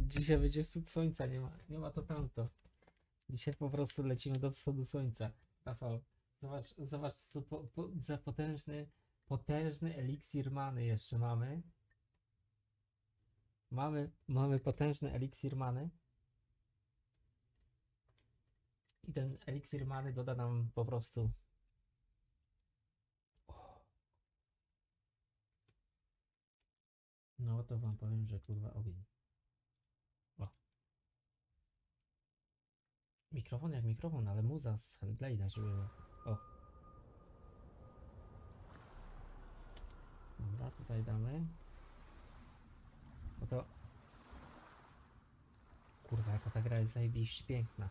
Dzisiaj będzie wschód słońca, nie ma to tamto. Dzisiaj po prostu lecimy do wschodu słońca. Rafał, zobacz co za potężny eliksir many jeszcze mamy. Mamy potężny eliksir many. I ten eliksir many doda nam po prostu. No to wam powiem, że kurwa ogień. O. Mikrofon jak mikrofon, ale muza z Hellblade'a, żeby było. O. Dobra, tutaj damy. No to... Kurwa, jaka ta gra jest zajebiście piękna.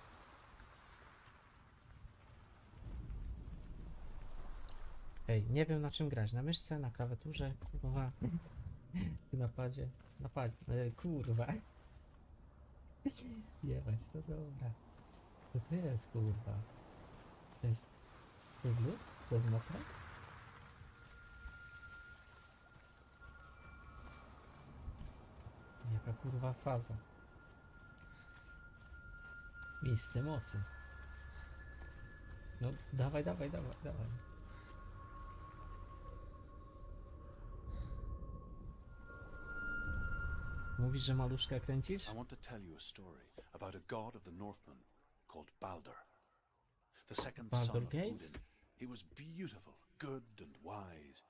Ej, nie wiem na czym grać. Na myszce, na klawiaturze, kurwa. Na padzie. Na padzie. Kurwa. Jebać, to dobra. Co to jest, kurwa? To jest lód? To jest mokre? To jaka kurwa faza? Miejsce mocy. No, dawaj. Mówisz, że maluszka kręcisz? I want to tell you a story about a god of the Northmen called Baldur. The second son Baldur of Gates? Odin. He was beautiful, good and wise.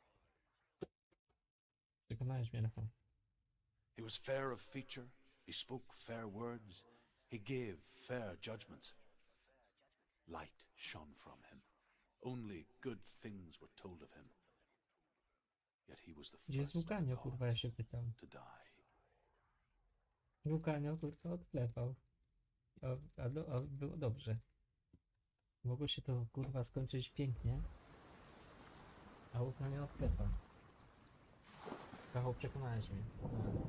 Przekonałeś mnie, Rafał. He was fair of feature, he spoke fair words, he gave fair judgments. Light shone from him. Only good things were told of him. Yet he was the Gdzie jest first of Łukanio, the kurwa, ja gods się pytam. to die. Łukanio, kurwa, odklepał. Było dobrze. Mogło się to, kurwa, skończyć pięknie. A Łukanio odklepał. Rafał, przekonałeś mnie. No.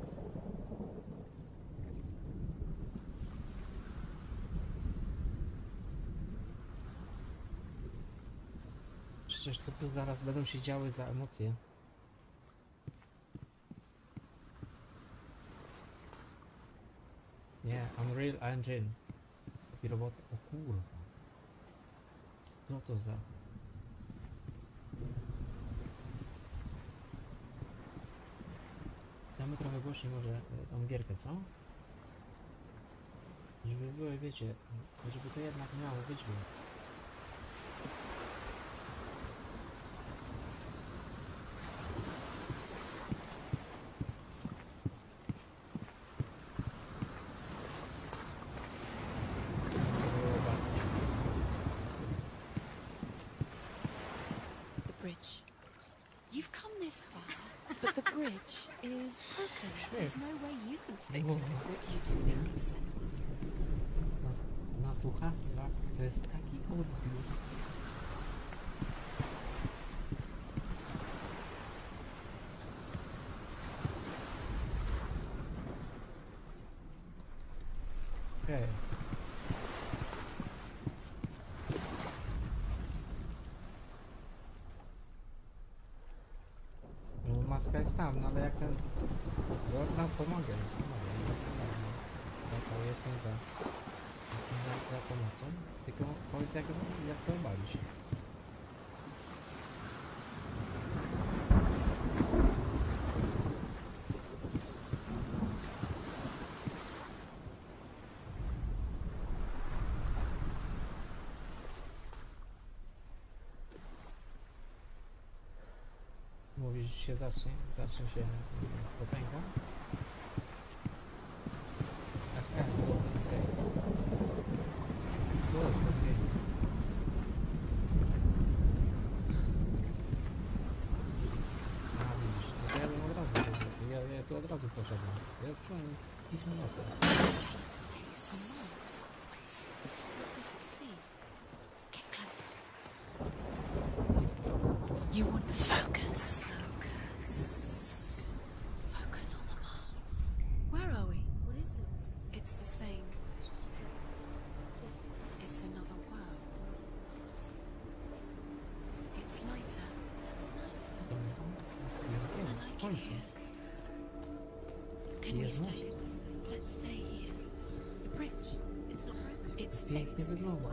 Przecież co tu zaraz będą się działy za emocje? Nie, Unreal Engine. Taki robot. O kurwa. Co to za... Damy trochę głośniej może tą gierkę, co? Żeby były, wiecie, żeby to jednak miało wydźwięk. You've come this far, but the bridge is broken. There's no way you can fix it. What do you do now, Senua? Na słuchawkach to jest taki odbiór. Okej. No, maska jest tam, no ale jak ten... No pomogę. No, jestem za pomocą, tylko powiedz jak to bawi się. Mówisz, że się zacznie się potęga? Tu od razu poszedłem. Ja czułem pismo nosem. You want to focus. Focus on the mask. Where are we? What is this? It's the same. It's another world. It's lighter. It's nicer. I like it here. Can we Jest stay? most. Let's stay here. The bridge. It's not broken. It's Pięknie fixed. wygląda.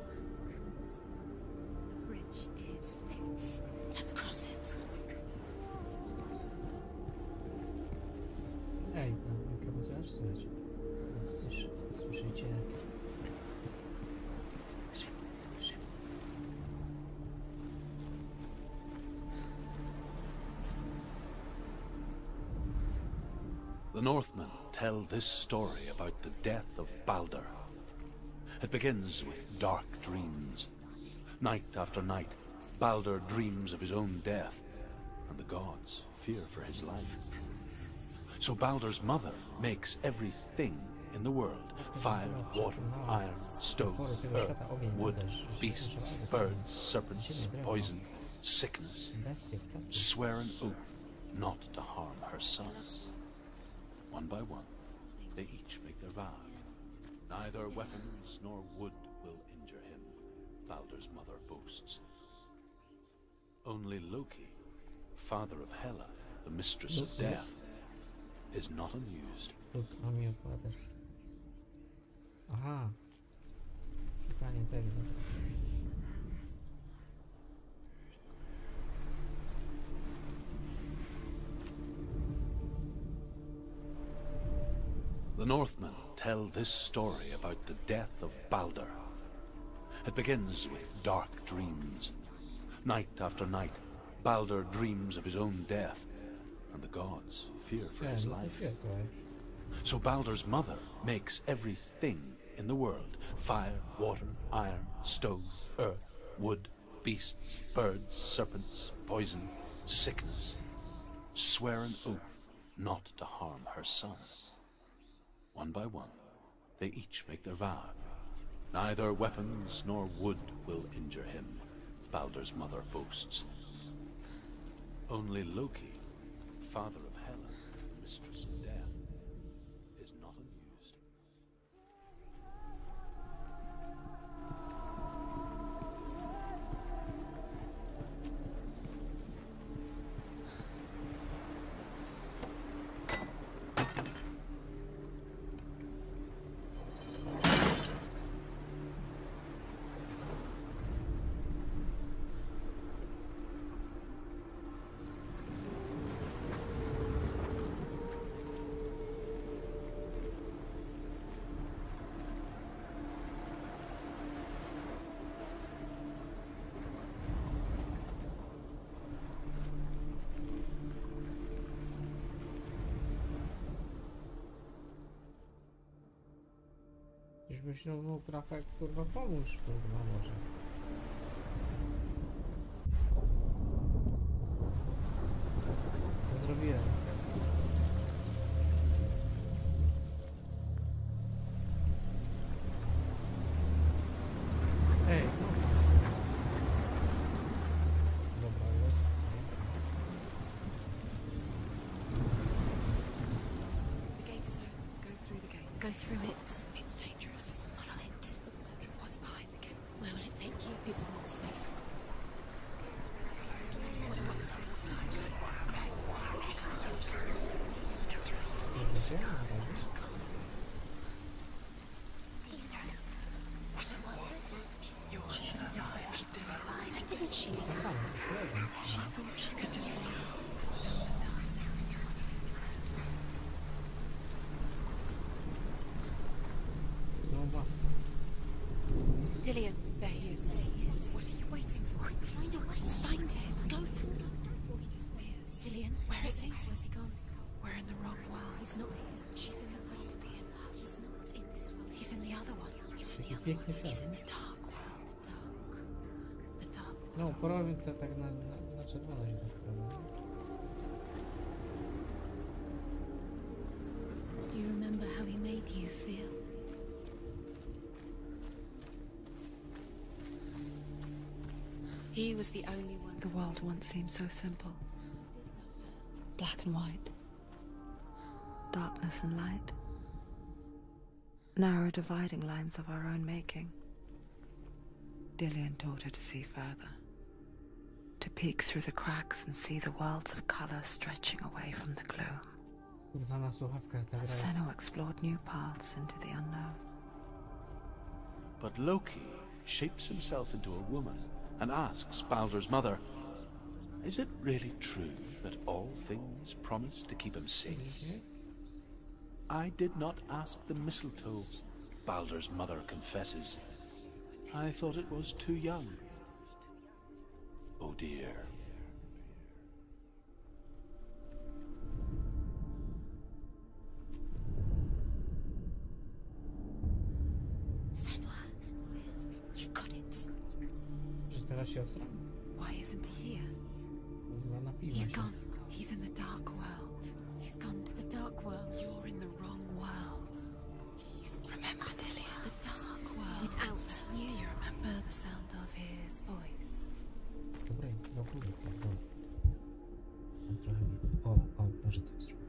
The bridge is fixed. Let's cross it. Ej, tam mikrofonaż słychać. Słyszycie? Szybko. The Northmen tell this story about the death of Balder. It begins with dark dreams. Night after night, Balder dreams of his own death, and the gods fear for his life. So Balder's mother makes everything in the world: fire, water, iron, stone, earth, wood, beasts, birds, serpents, poison, sickness, Bestie, ptaki. swear an oath not to harm her sons. One by one, they each make their vow. Neither weapons nor wood will injure him, Balder's mother boasts. Only Loki, father of Hela, the mistress of Loki? death, is not amused. Look, I'm your father. Aha. Szukanie tego. The Northmen tell this story about the death of Balder. It begins with dark dreams. Night after night, Balder dreams of his own death, and the gods fear for his life. So Balder's mother makes everything in the world: fire, water, iron, stone, earth, wood, beasts, birds, serpents, poison, sickness. Swear an oath not to harm her sons. One by one, they each make their vow. Neither weapons nor wood will injure him, Balder's mother boasts. Only Loki, father of Hela, mistress of death, is not amused. Żebyś no mógł trochę kurwa pomóż, kurwa może. Co zrobiłem? Ej, znowu. Dobra, jest. The gate is open. Go through the gate. Go through it. It's dangerous. Follow it. What's behind the gate? Where will it take you? It's not safe. Gdzie? Na razie? Why didn't she listen? Aha, lewo. She thought she could do it. Znowu maska. Dillian, there he is. There he is. What are you waiting for? Quick, find a way. Find him. Go through before he disappears. Dillian, where is he? Where's he gone? We're in the wrong world. He's not here. She's in the world to be in love. He's not in this world. He's in the other one. He's in the other Piękny one. He's film. in the dark world. The dark. The dark world. No, porobię to tak na czerwono się tak robi. Do you remember how he made you feel? He was the only one. The world once seemed so simple. Black and white. Darkness and light. Narrow dividing lines of our own making. Dillian taught her to see further. To peek through the cracks and see the worlds of colour stretching away from the gloom. Kurwa, na słuchawkach ta gra jest. Senua explored new paths into the unknown. But Loki shapes himself into a woman and asks Baldur's mother, is it really true that all things promise to keep him safe? I did not ask the mistletoe, Baldur's mother confesses. I thought it was too young. Oh dear. Senua, you've got it. Że teraz się osram? Why isn't he here? Kurwa, napiłem He's się. gone. He's in the dark world. He's gone to the dark world. You're in the wrong world. Remember, Delia? The dark world. Without you remember the sound of his voice. Dobra, do góry, dobra. Mam trochę mi... O, może tak zrobię.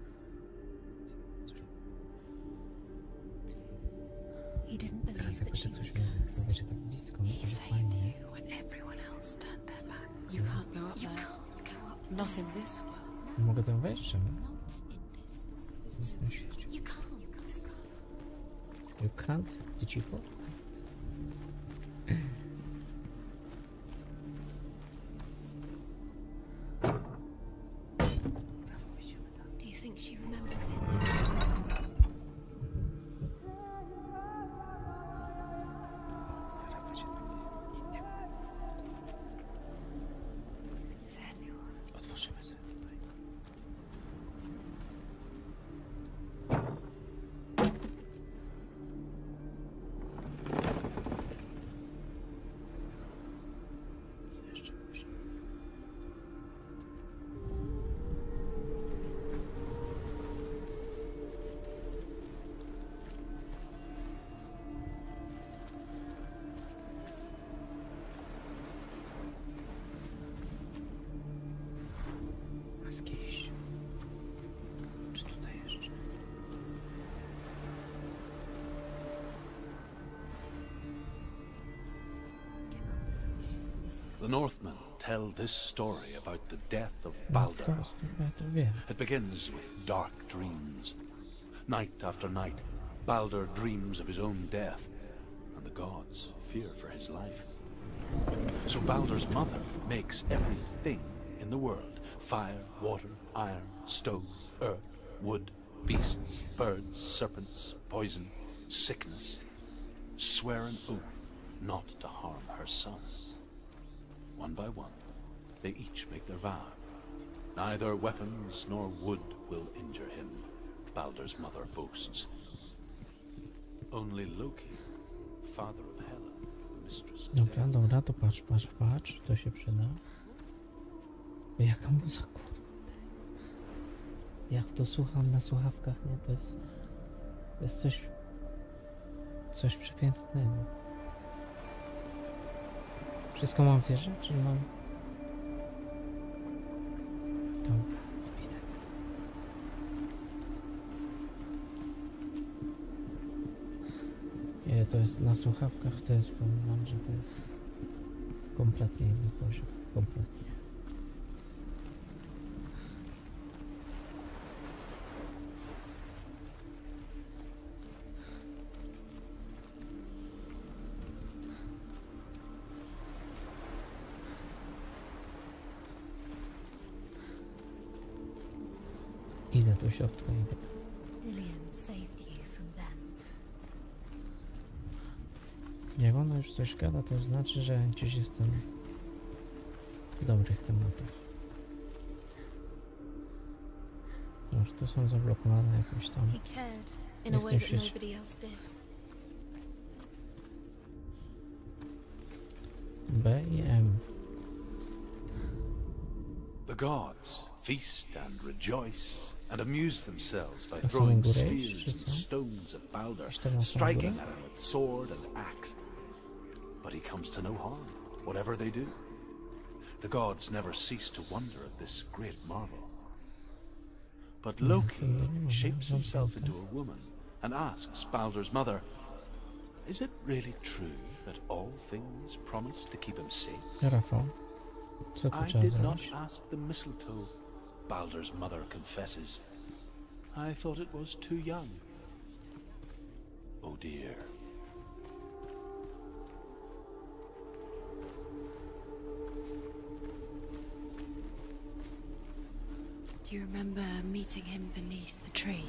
He didn't Teraz believe jak that she będzie was coś miał, to cursed. będzie tak blisko, He będzie saved fajnie. you when everyone else turned their back. You can't go up You there. can't go up Not there. in this world. Mogę tam wejść, czy nie? Not in this. W tym świecie. You can't. You can't? Ty cicho? Do you think she remembers him? Otworzymy sobie tutaj. Co jeszcze później? Maski iść. Czy tutaj jeszcze? The Northmen tell this story about the death of No, Balder. ja to wiem. It begins with dark dreams. Night after night, Balder dreams of his own death, and the gods fear for his life. So Balder's mother makes everything in the world: fire, water, iron, stone, earth, wood, beasts, birds, serpents, poison, sickness. Swear an oath not to harm her son. One by one, they each make their vow. Neither weapons nor wood will injure him, Balder's mother boasts. Only Loki, father of Hela, mistress of Dobra, death. dobra, to patrz, to się przyda. Jaka muza, kurde. Jak to słucham na słuchawkach, nie? To jest coś przepięknego. Wszystko mam wierzyć, czy mam... To widać. Nie, to jest na słuchawkach, to jest, powiem wam, że to jest kompletnie inny poziom, kompletnie. Idę do środka, idę. Dillion saved you from them. Jak ona już coś gada, to znaczy, że gdzieś jestem w dobrych tematach. Może to są zablokowane jakoś tam. He cared in a Jak way to that się- nobody else did. B i M. The gods feast and rejoice and amuse themselves by Na samą throwing górę spears iść, czy and co? stones at Balder, Iść tam na samą striking górę? at him with sword and axe. But he comes to no harm, whatever they do. The gods never cease to wonder at this great marvel. But Loki shapes himself into a woman and asks Balder's mother, is it really true that all things promise to keep him safe? Rafał, co tu I trzeba did not zrobić? ask the mistletoe, Balder's mother confesses. I thought it was too young. Oh dear. Do you remember meeting him beneath the tree?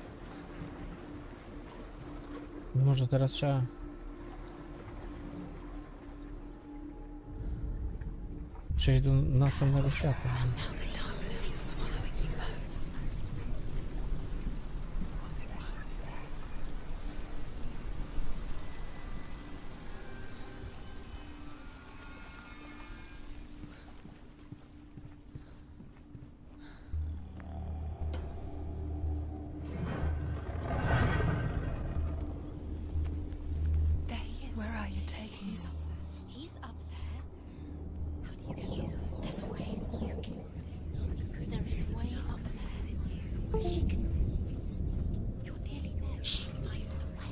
Może teraz trzeba... przejść do następnego świata. Now the darkness is swallowing you both. There he is. Where are you taking him? He's up there. How do you get there? There's a way. You could. There's a way up there. She can do it. You're nearly there. She'll find the way.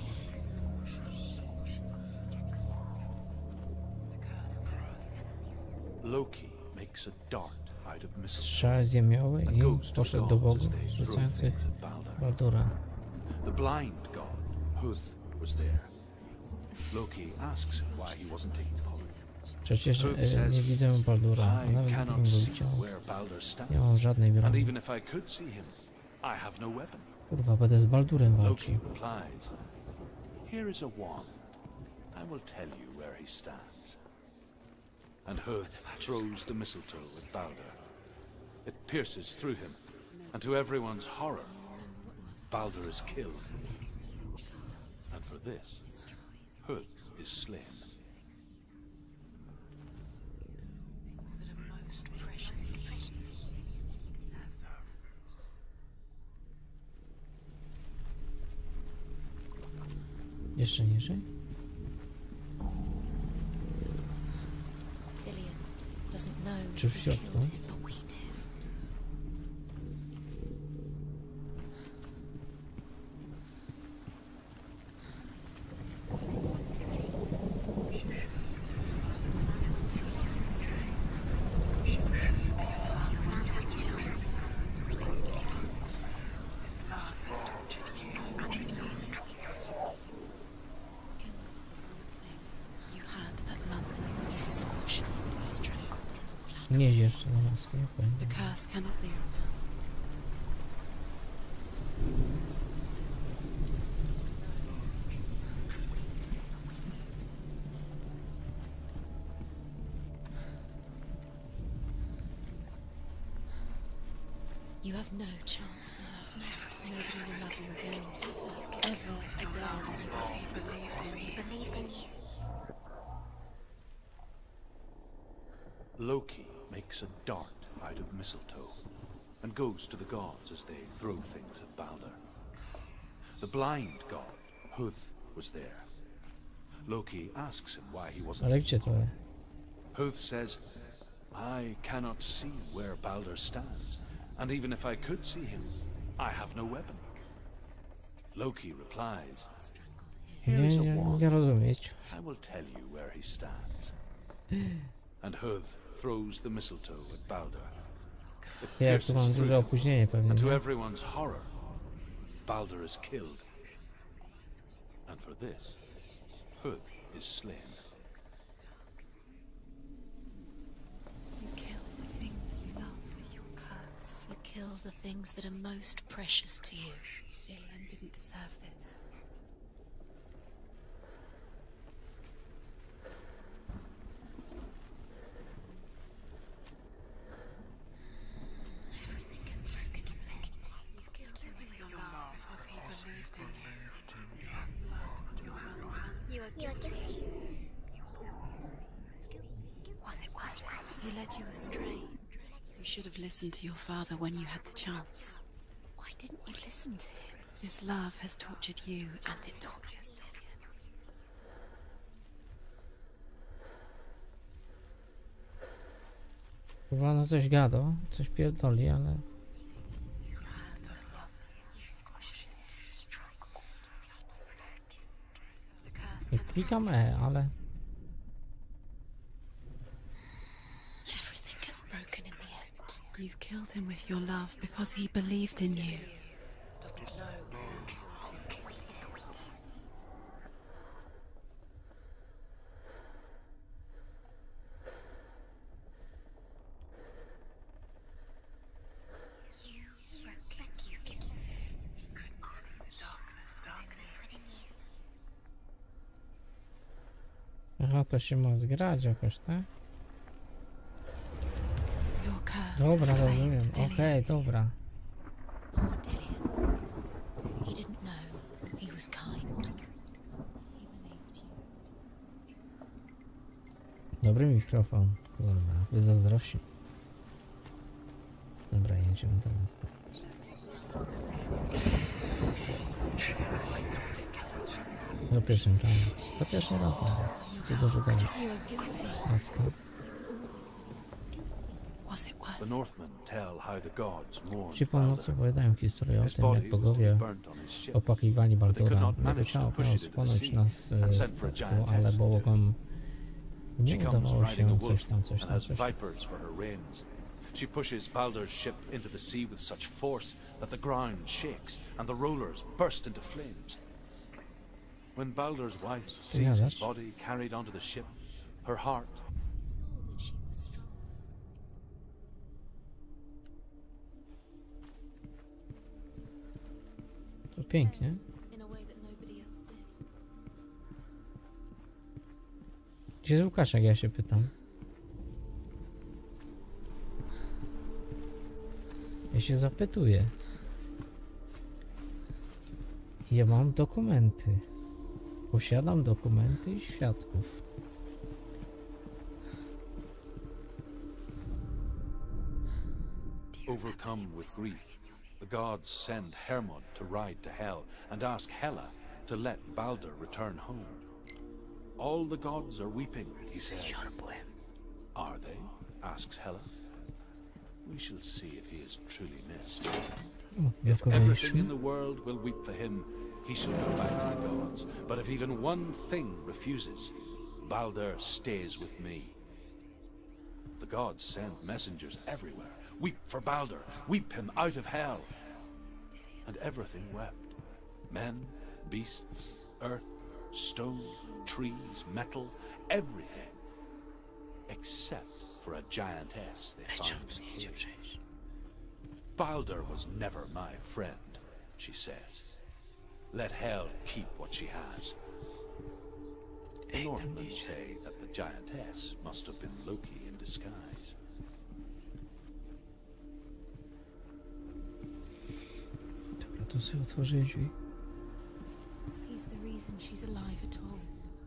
Loki makes a dart out of mistletoe Strzał ziemiowy and i goes to the poszedł do gods as bogów they throw rzucających things at Balder. Baldura. The blind god, Huth, was there. Loki asks him why he wasn't taking Hogg. Przecież Huth nie says, widzę Baldura, a I nawet gdybym cannot go see widział, where Balder stands. nie mam żadnej And broni. even if I could see him, I have no weapon. Kurwa, będę z Baldurem Loki walczył. replies, here is a wand. I will tell you where he stands. And Huth throws the mistletoe at Balder. It pierces through him, and to everyone's horror, Balder is killed. And for this, Huth is slain. Jeszcze niżej? Dillion doesn't know Czy w who środku? killed him, but we do. You had that loved you. You squashed it and strangled it. Nie jeszcze na maskę, nie powiem. The curse cannot be undone. You have no chance for love. Nobody will love you again. Ever again. He believed in you. Loki makes a dart out of mistletoe and goes to the gods as they throw things at Balder. The blind god, Huth, was there. Loki asks him why he wasn't. Ale gdzie to jest? Huth says, I cannot see where Balder stands, and even if I could see him, I have no weapon. Loki replies, here Nie, is a nie, wand. nie rozumieć. I will tell you where he stands. And Huth throws the mistletoe at Balder. It Ja tu mam pierces duże through him, opóźnienie pewnie, and to nie? everyone's horror, Balder is killed. And for this, Huth is slain. You kill the things you love with your curse. You kill the things that are most precious to you. Dillion didn't deserve this. You are guilty. He led you astray. You should have listened to your father when you had the chance. Why didn't you listen to him? This love has tortured you, And it tortures Dillion. Chyba no coś gada, coś pierdoli, ale... I klikam E, ale... Everything gets broken in the end. You've killed him with your love because he believed in you. to się ma zgrać jakoś, tak? Your curse Dobra, has rozumiem. claimed Dillian. Okej, dobra. Poor Dillian. He didn't know he was kind. He believed you. Dobry mikrofon. Kurwa, wyzazdrości. Dobra, jedziemy do następnego. Za pierwszym tam. Za pierwszy raz. Co tu dużo gadać. You are guilty. Laska. Was it worth The Northmen tell how the gods mourned Ci północy Balder. opowiadają historię o His tym, body jak was bogowie burnt on his ship. opłakiwali But they could Baldura. not Jego manage ciało to push miało it into the spłonąć sea na and send for a statku, giantess ale to do it. bogom nie She comes udawało riding a się wolf coś tam, coś and tam, has coś tam. vipers for her reins. She pushes Balder's ship into the sea with such force that the ground shakes and the rollers burst into flames. When Balder's wife sees his body carried onto the ship, her heart He saw that she was strong. To pięknie. In a way that nobody else did. Gdzie jest Łukaszek, ja się pytam. Ja się zapytuję. Ja mam dokumenty. Posiadam dokumenty i świadków. overcome with grief. The gods send Hermod to ride to Hell and ask Hela to let Balder return home. All the gods are weeping, he says. Are they? Asks Hela. We shall see if he is truly missed. O, If everything in blokowieliśmy. the world will weep for him, he shall go back to the gods. But if even one thing refuses, Balder stays with me. The gods send messengers everywhere. Weep for Balder, weep him out of hell. And everything wept. Men, beasts, earth, stone, trees, metal, everything. Except for a giantess they found in a cave. Balder was never my friend, she says. Let Hel keep what she has. The Northmen say that the giantess must have been Loki in disguise. Dobra, tu sobie otworzę drzwi. He's the reason she's alive at all.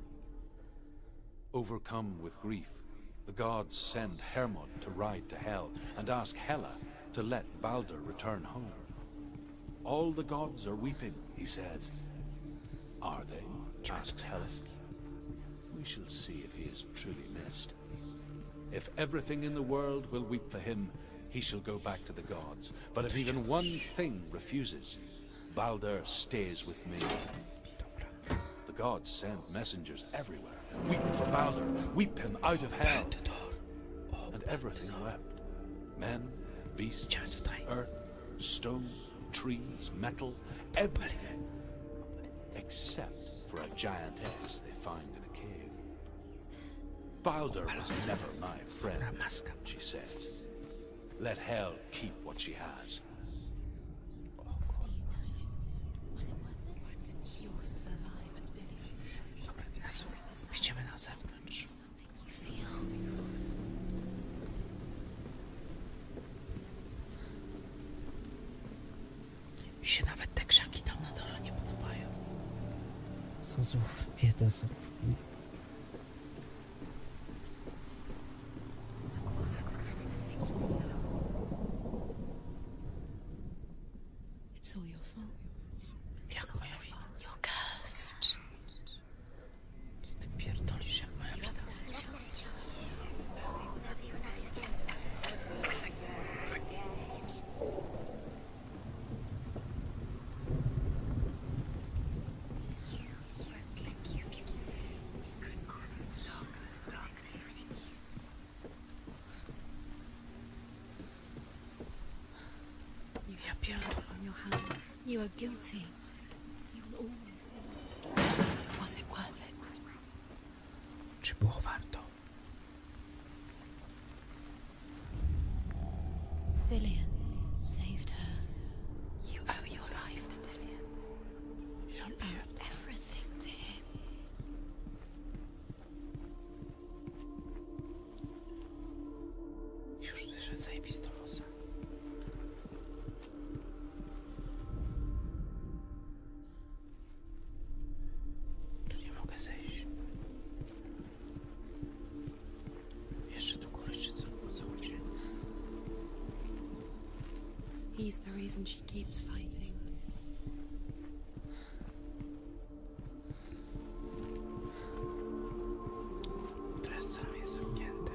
Overcome with grief, the gods send Hermod to ride to Hell and ask Hela to let Balder return home. All the gods are weeping, he says. Are they? Asks Hela. We shall see if he is truly missed. If everything in the world will weep for him, he shall go back to the gods. But if even one thing refuses, Balder stays with me. The gods send messengers everywhere. Weep for Balder, weep him out of hell. And everything wept. Men, beasts, earth, stone, trees, metal, everything. Except for a giantess they find in a cave. Balder was never my friend, she says. Let Hel keep what she has. Do you know? Was it worth it? You're still alive and Dillian's dead. Dobra, teraz idziemy na zewnątrz. Does that make you feel? Mi się nawet te krzaki tam na dole nie podobają. Są znów, nie, to są... It's all your fault. Jak moja wina? You're cursed. Co ty pierdolisz, jak moja wina? Ja pierdolę. On your hands. You are guilty. You will always be. Was it worth it? Czy było warto? Dillian saved her. You owe your life to Dillian. You owe everything to him. Słyszę zajebistą muzę. Tu nie mogę zejść. Jeszcze do góry, czy co? O co chodzi? He's the reason she keeps fighting. Dres sam jest zamknięty.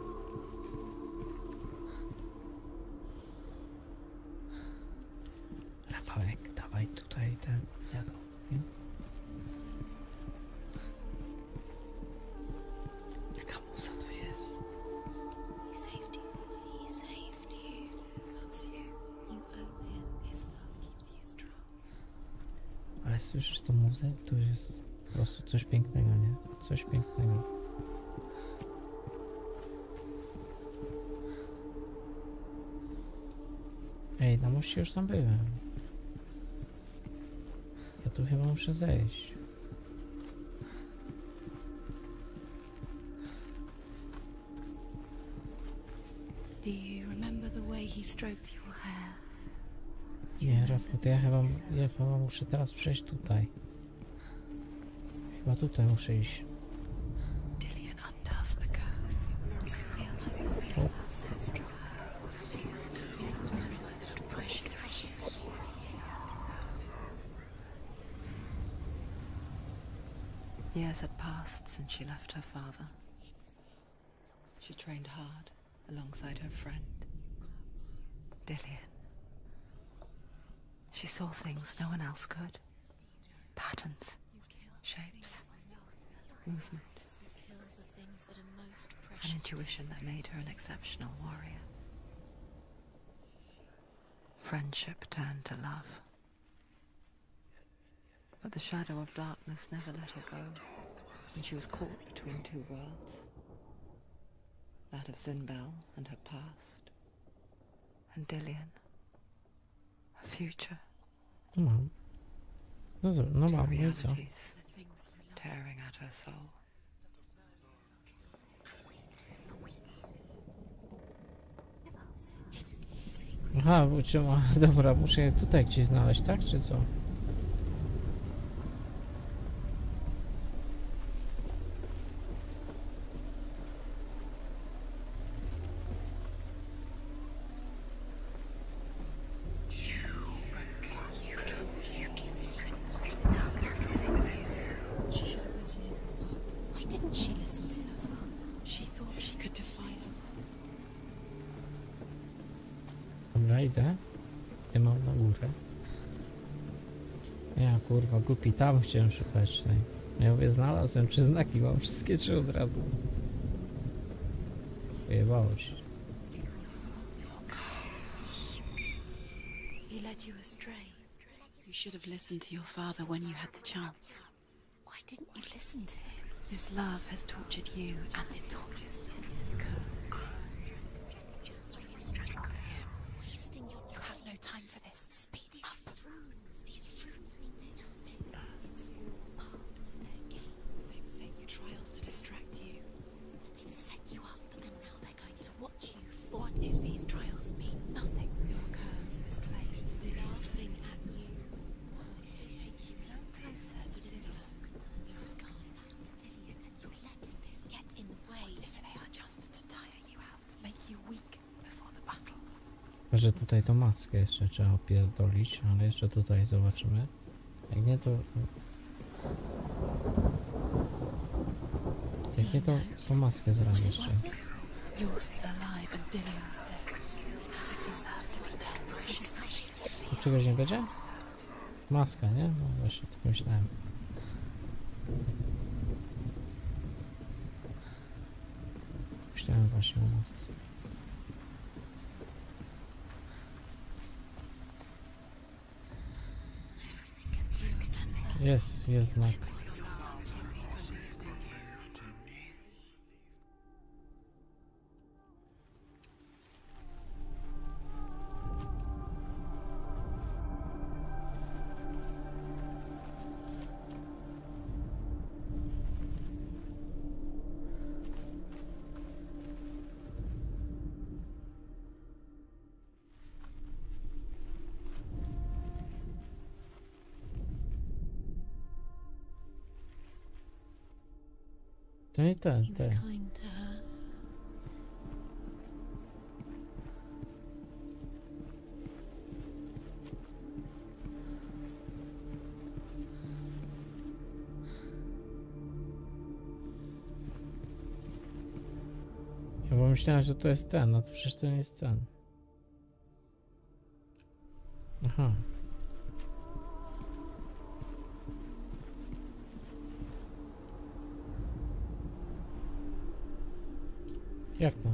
Rafałek, dawaj tutaj ten diabeł. Jaka muza to jest? He saved you. He saved you. Loves you. You owe him. His love keeps you strong. Ale słyszysz tą muzę? Tu jest po prostu coś pięknego, nie? Coś pięknego. Ej, na moście już tam byłem. Ja tu chyba muszę zejść. Do you remember the way he stroked your hair? Nie, Rafał, to ja chyba muszę teraz przejść tutaj. Chyba tutaj muszę iść. Dillian undoes the curse. Does it feel like the feel of love so strong? Years had passed since she left her father. She trained hard alongside her friend, Dillian. She saw things no one else could. Patterns, shapes, movements, Still the things that are most an precious. intuition that made her an exceptional warrior. Friendship turned to love. But the shadow of darkness never let her go, and she was caught between two worlds. That of Zinbel and her past, and Dillian, her future. Mam. No, no Two mam, no i co? realities The things you love. tearing at her soul. Hidden secrets. Aha, dobra, muszę je tutaj gdzieś znaleźć, tak? Czy co? She should have listened. Why didn't she listen to her father? She thought she could defy him. Dobra, idę. Ja mam na górę. Ja kurwa, głupi, tam chciałem szukać. No. Ja mówię, znalazłem, czy znaki mam wszystkie, czy od razu. Pojebało się. He led you astray. You should have listened to your father when you had the chance. Why didn't you listen to him? This love has tortured you, And it tortures them. Wasting your time. Have no time for this. Speed up. These rooms mean nothing. It's all part of their game. they've set you trials to distract you. They've set you up, and now they're going to watch you fall. What if these trials mean nothing? Your curse has claimed Dillian. Laughing at you. Wanting to take you no closer to Dillian. He was calling out to Dillian, and you're letting this get in the way. What if they are just to tire you out, make you weak before the battle? Że tutaj tą maskę jeszcze trzeba opierdolić, ale jeszcze tutaj zobaczymy. Jak nie to... Jak nie to, to maskę Was zrobię it jeszcze. worth it? You're still alive and Dillian's dead. Does it deserve to be dead? What does that make you Tu feel? czegoś nie będzie? Maska, nie? No właśnie, tak myślałem. Myślałem właśnie o masce. Do you remember? Jest znak. Used to tell you. To nie ten, He was ten. kind to her. Ja bo myślałem, że to jest ten, no to przecież to nie jest ten. Aha. Jak to?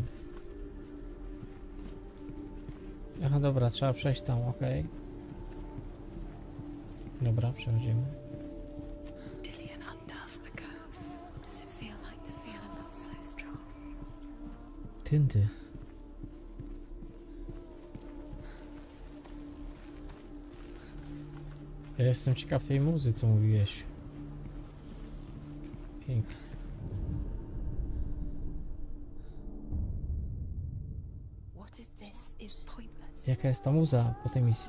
Aha, dobra, trzeba przejść tam, okej. Dobra, przechodzimy. Dillian undoes the curse. What does it feel like to feel a love so strong? Tyndy. Ja jestem ciekaw tej muzy, co mówiłeś. Pięknie. What if this is pointless? Jaka jest ta muza po tej misji?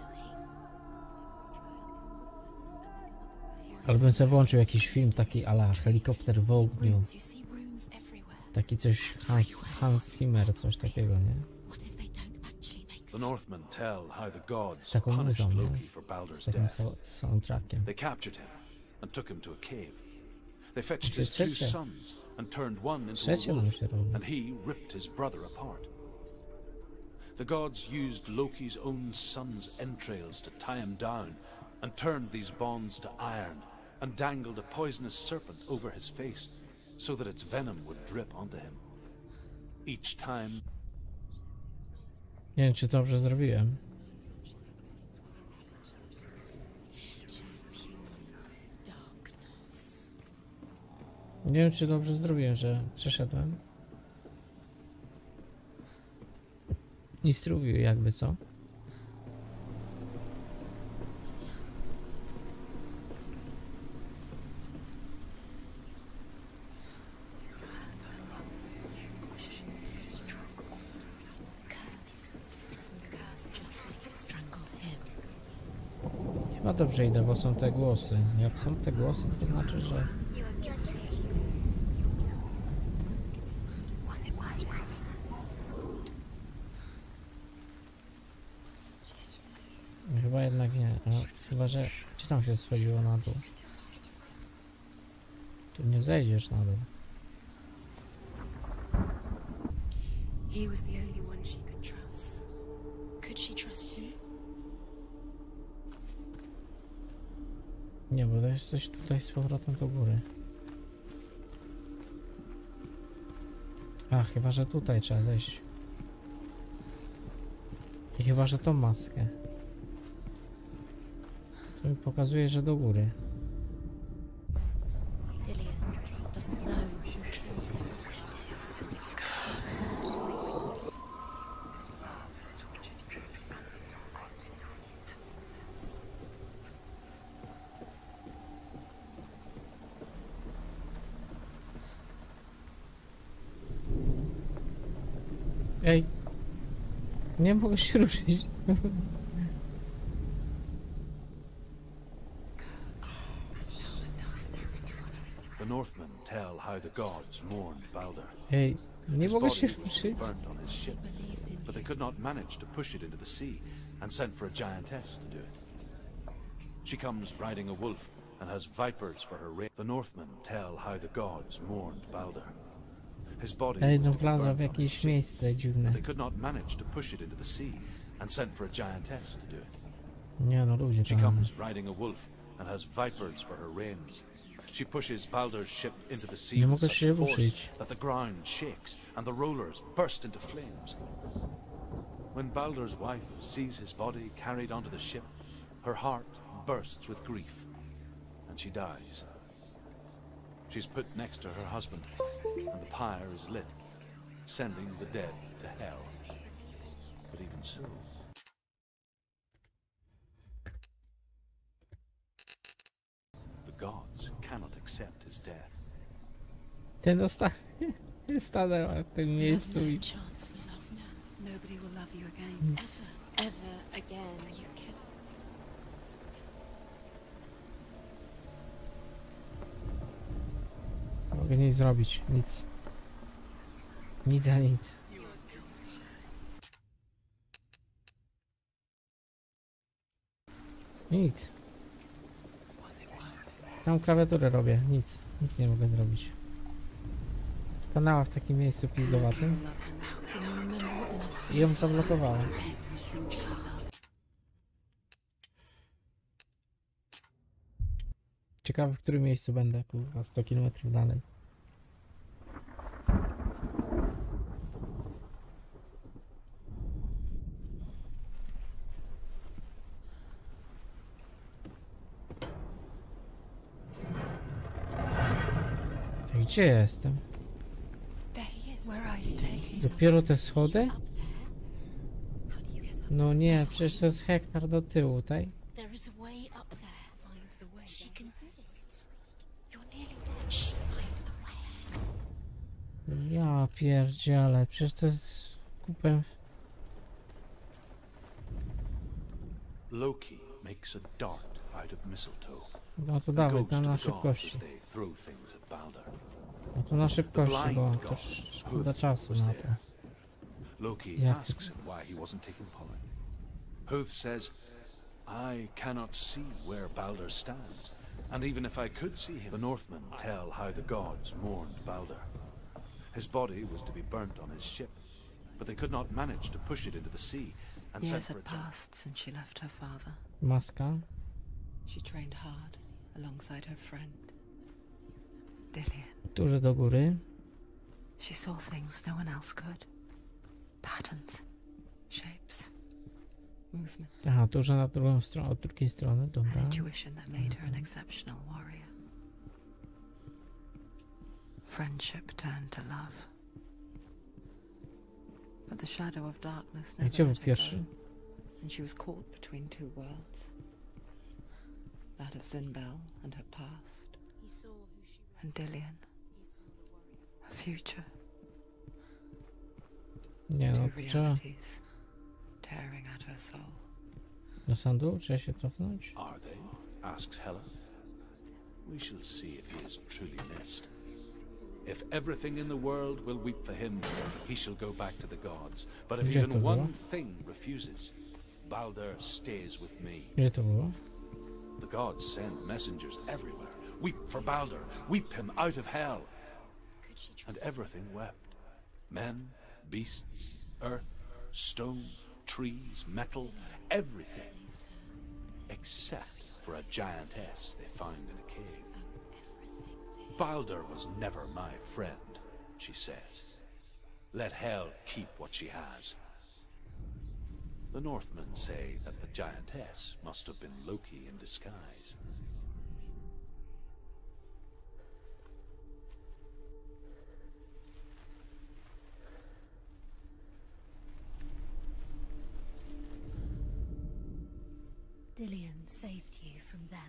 Ale bym sobie włączył jakiś film taki a la Helikopter w ogniu. Runes, you see runes everywhere. Taki coś Hans Zimmer, coś takiego, nie? What if they don't actually make The sense? Northmen tell how the Z gods taką punished muzą, nie? Loki for Z Baldur's takim death. soundtrackiem. They captured him and took him to a cave. They fetched Znaczy his two trzecie. sons and turned one into a Trzecie nam wolf, się robi. and he ripped his brother apart. The gods used Loki's own son's entrails to tie him down and turned these bonds to iron and dangled a poisonous serpent over his face so that its venom would drip onto him. Each time Nie wiem, czy dobrze zrobiłem. Darkness. Nie wiem, czy dobrze zrobiłem, że przeszedłem. Nic robił jakby, co? Just like it strangled him. Chyba dobrze idę, bo są te głosy. Jak są te głosy, to znaczy, że... Chyba jednak nie. No, chyba, że... Gdzie tam się schodziło na dół? Tu nie zejdziesz na dół. He was the only one she could trust. Could she trust him? Nie, bo to jest coś tutaj z powrotem do góry. A, chyba, że tutaj trzeba zejść. I chyba, że tą maskę. To mi pokazuje, że do góry. Dillian doesn't know who killed him, but we do. Ej! Nie mogę się ruszyć. the Northmen tell how the gods mourned Baldur. Ej, nie His mogę body się was ruszyć. burnt on his ship, Believed in but they could not manage to push it into the sea and sent for a giantess to do it. She comes riding a wolf and has vipers for her reign. The Northmen tell how the gods mourned Baldur. His body Ej, was no wlazła burnt w on his jakieś ship, miejsce dziwne. but they could not manage to push it into the sea and sent for a giantess to do it. Nie no, ludzie She kochani. comes riding a wolf and has vipers for her reins. She pushes Baldur's ship into the sea Nie with mogę such się force ruszyć. that the ground shakes and the rollers burst into flames. When Baldur's wife sees his body carried onto the ship, her heart bursts with grief and she dies. She's put next to her husband and the pyre is lit, sending the dead to hell. But even so, the gods cannot accept his death. Ten ostatni stanęła w tym miejscu no i... chance for love now. Nobody will love you again. Ever again, you can. mogę nic zrobić, nic. Nic a nic. Nic. Tam klawiaturę robię, nic nie mogę zrobić. Stanęła w takim miejscu pizdowatym i ją zablokowała. Ciekawe, w którym miejscu będę, kurwa, 100 km dalej. To gdzie jestem? There he is. Where are you taking? Dopiero te schody? Up there. How do you get up? No nie, przecież to jest hektar do tyłu, tak? There is a way up there. Find the way. She can do it. You're nearly there. She'll find the way. Ja pierdzielę, przecież to jest kupę. Loki makes a dart out of mistletoe. No to and dawaj, goes to to na the gods szybkości. as they throw things at Balder. No to na The szybkości, blind bo god, to szkoda Hoof, czasu was na to. there. Loki Jak- asks him why he wasn't taking pollen. Hoof says, I cannot see where Balder stands, and even if I could see him, the Northmen tell how the gods mourned Balder. His body was to be burnt on his ship, but they could not manage to push it into the sea and sent Years for a had giant. passed since she left her father. Maska. She trained hard alongside her friend, Dillian. Duże do góry. She saw things no one else could. Patterns, shapes, movement. Aha, duże na drugą stronę, od drugiej strony, An dobra. intuition that made her an exceptional warrior. Friendship turned to love. But the shadow of darkness never Gdzie był let her pierwszy? go, and she was caught between two worlds. That of Zinbel and her past, He saw who she was. and Dillian, He saw the warrior. her future. Nie no, Two to trzeba realities tearing at her soul. do sądu, czy się cofnąć? Are they? Asks Hela. We shall see if he is truly missed. If everything in the world will weep for him, he shall go back to the gods. But if Gdzie to even było? one thing refuses, Balder stays with me. Gdzie to było? The gods send messengers everywhere. Weep for Balder. Weep him out of hell. Could she And trust everything wept. Men, beasts, earth, stone, trees, metal, everything. Except for a giantess they found in a cave. Balder was never my friend, she says. Let Hel keep what she has. The Northmen say that the giantess must have been Loki in disguise. Dillian saved you from them?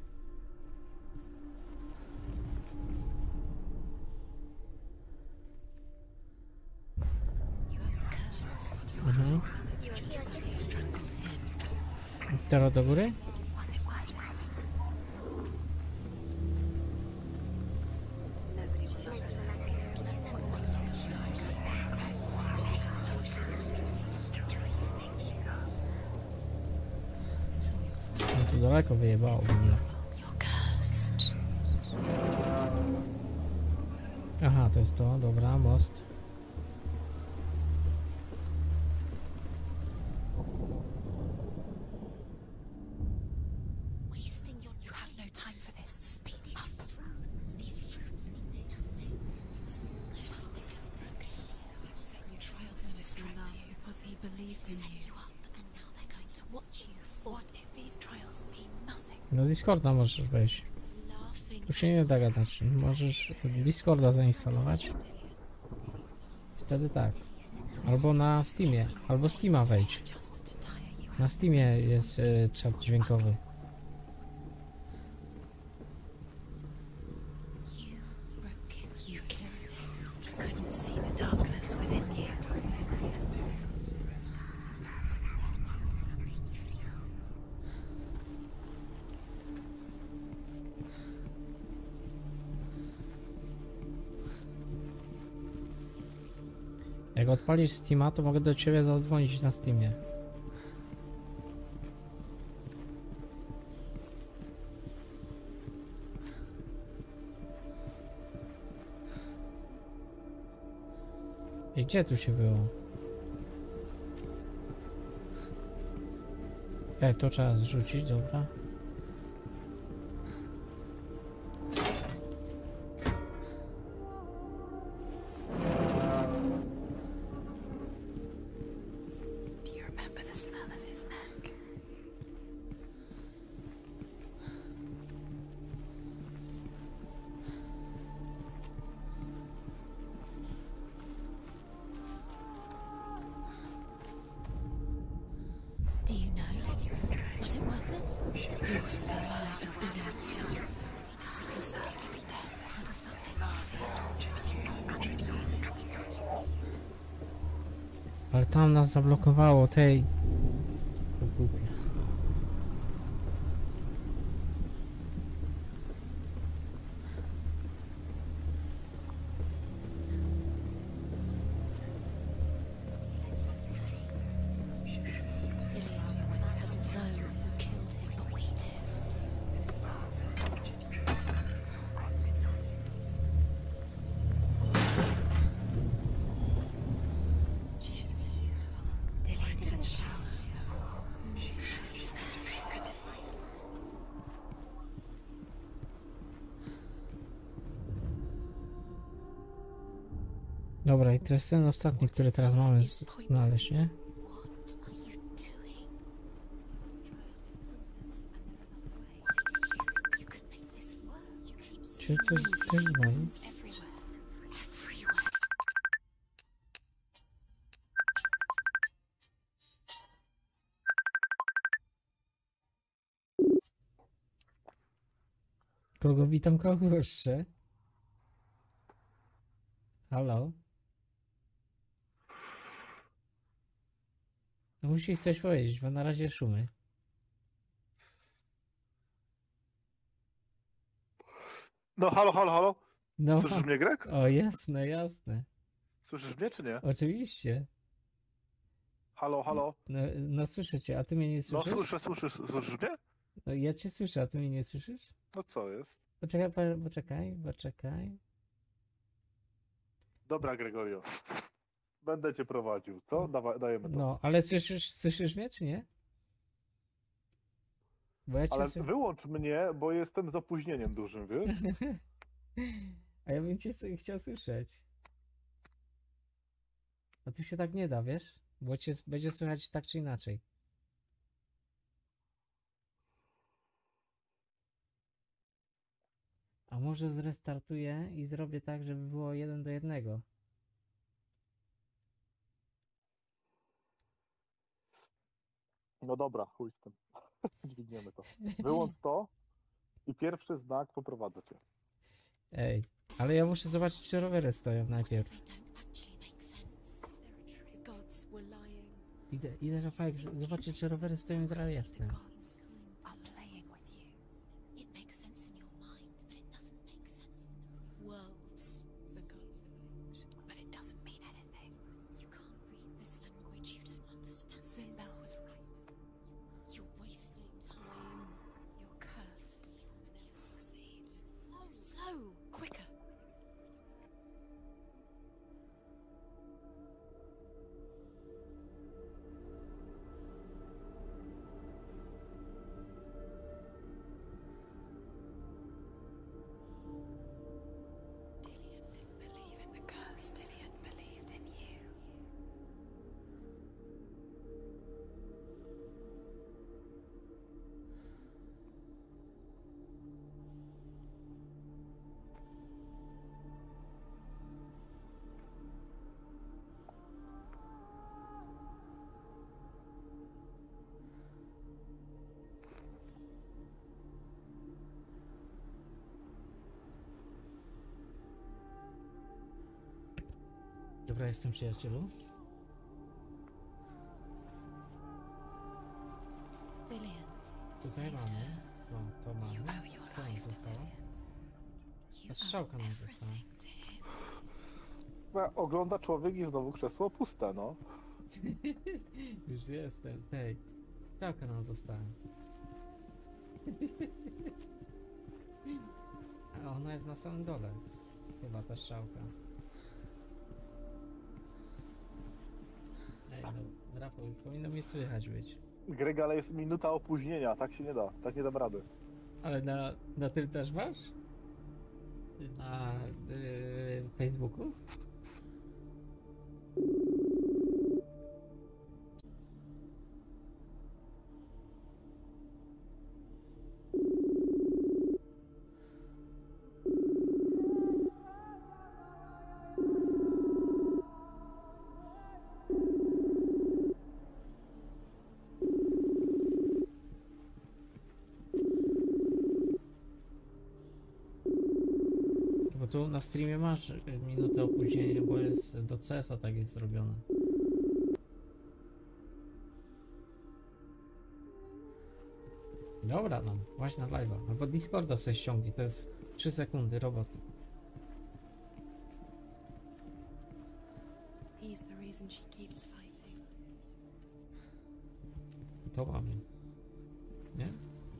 You have a curse. Mhm. Just like it strangled him. Teraz do góry? No tu daleko wyjebało w ogóle. You're cursed. Aha, to jest to, dobra, most. Wasting your time. You have no time for this. Speed up. These rooms mean nothing. It's everything has broken. I've set you trials to distract you because he believes in you. Set you up, and now they're going to watch you. What if these trials mean nothing? Na Discorda możesz wejść. Laughing. Tu się nie da gadać. Możesz Discorda zainstalować. Wtedy tak. Albo na Steamie. Albo Steama wejdź. Just to tire you. Na Steamie jest czat dźwiękowy. You broke him. You killed him. You couldn't see the darkness within you. Jak odpalisz Steama, to mogę do ciebie zadzwonić na Steamie. I gdzie tu się było? To trzeba zrzucić, dobra. Do you remember the smell of his neck? Do you know? Was it worth it? You were still alive and Dillian was gone. Does he deserve to be dead? How does that make you feel? Ale tam nas zablokowało, tej. To głupie. Dillian doesn't know who killed him, but we do. Dillian's in the tower. He's there. Dobra, i to jest ten ostatni, który teraz mamy znaleźć, nie? What are you doing? Why did you think you could make this work? Czy coś dzwoni? Everywhere. Everywhere. Kogo witam, kogo jeszcze? Halo? No musisz coś powiedzieć, bo na razie szumy. No halo, halo, halo. No, Słyszysz mnie, Greg? o jasne, jasne. Słyszysz mnie, czy nie? Oczywiście. Halo, halo. No słyszę cię, a ty mnie nie No słyszysz? słyszysz mnie? No ja cię słyszę, a ty mnie nie słyszysz? No co jest? Poczekaj. Dobra, Gregorio. Będę cię prowadził, co? Dajemy to. No, ale słyszysz mnie, czy nie? Bo ja cię Ale wyłącz mnie, bo jestem z opóźnieniem dużym, wiesz? A ja bym cię chciał słyszeć. A tu się tak nie da, wiesz? Bo cię będzie słychać tak czy inaczej. A może zrestartuję i zrobię tak, żeby było 1:1. No dobra, chuj z tym. Dźwigniemy to. Wyłącz to i pierwszy znak poprowadzę cię. Ej, ale ja muszę zobaczyć, czy rowery stoją najpierw. They don't actually make sense. The gods were lying. Idę Rafałek, zobaczyć, czy rowery stoją z jasnem. Gods are playing with you. It makes sense in your mind, but it doesn't make sense in the worlds. The gods, but it doesn't mean anything. You can't read this language. You don't understand. Sinbel was right. You're wasting time. You're cursed. You'll succeed. Slow, quicker. Dillian didn't believe in the curse. Dillian believed in you. Dobra, jestem przyjacielu. Dillian, Tutaj mamy. No, to you mamy. owe your To nam life to zostało. Dillian. You A strzałka owe nam została. everything to him. Ogląda człowiek i znowu krzesło puste, no. Już jestem. Tej. Strzałka nam została. A ona jest na samym dole. Chyba ta strzałka. Ej, no, Rafał, powinno mnie słychać być. Greg, ale jest minuta opóźnienia, tak się nie da, tak nie dam rady. Ale na tym też masz? Na Facebooku? Bo tu na streamie masz minutę opóźnienia, bo jest do CS-a tak jest zrobione. Dobra, no, właśnie na live'a. Albo Discorda sobie ściągnij, to jest 3 sekundy roboty. He's the reason she keeps fighting. To mamy. Nie?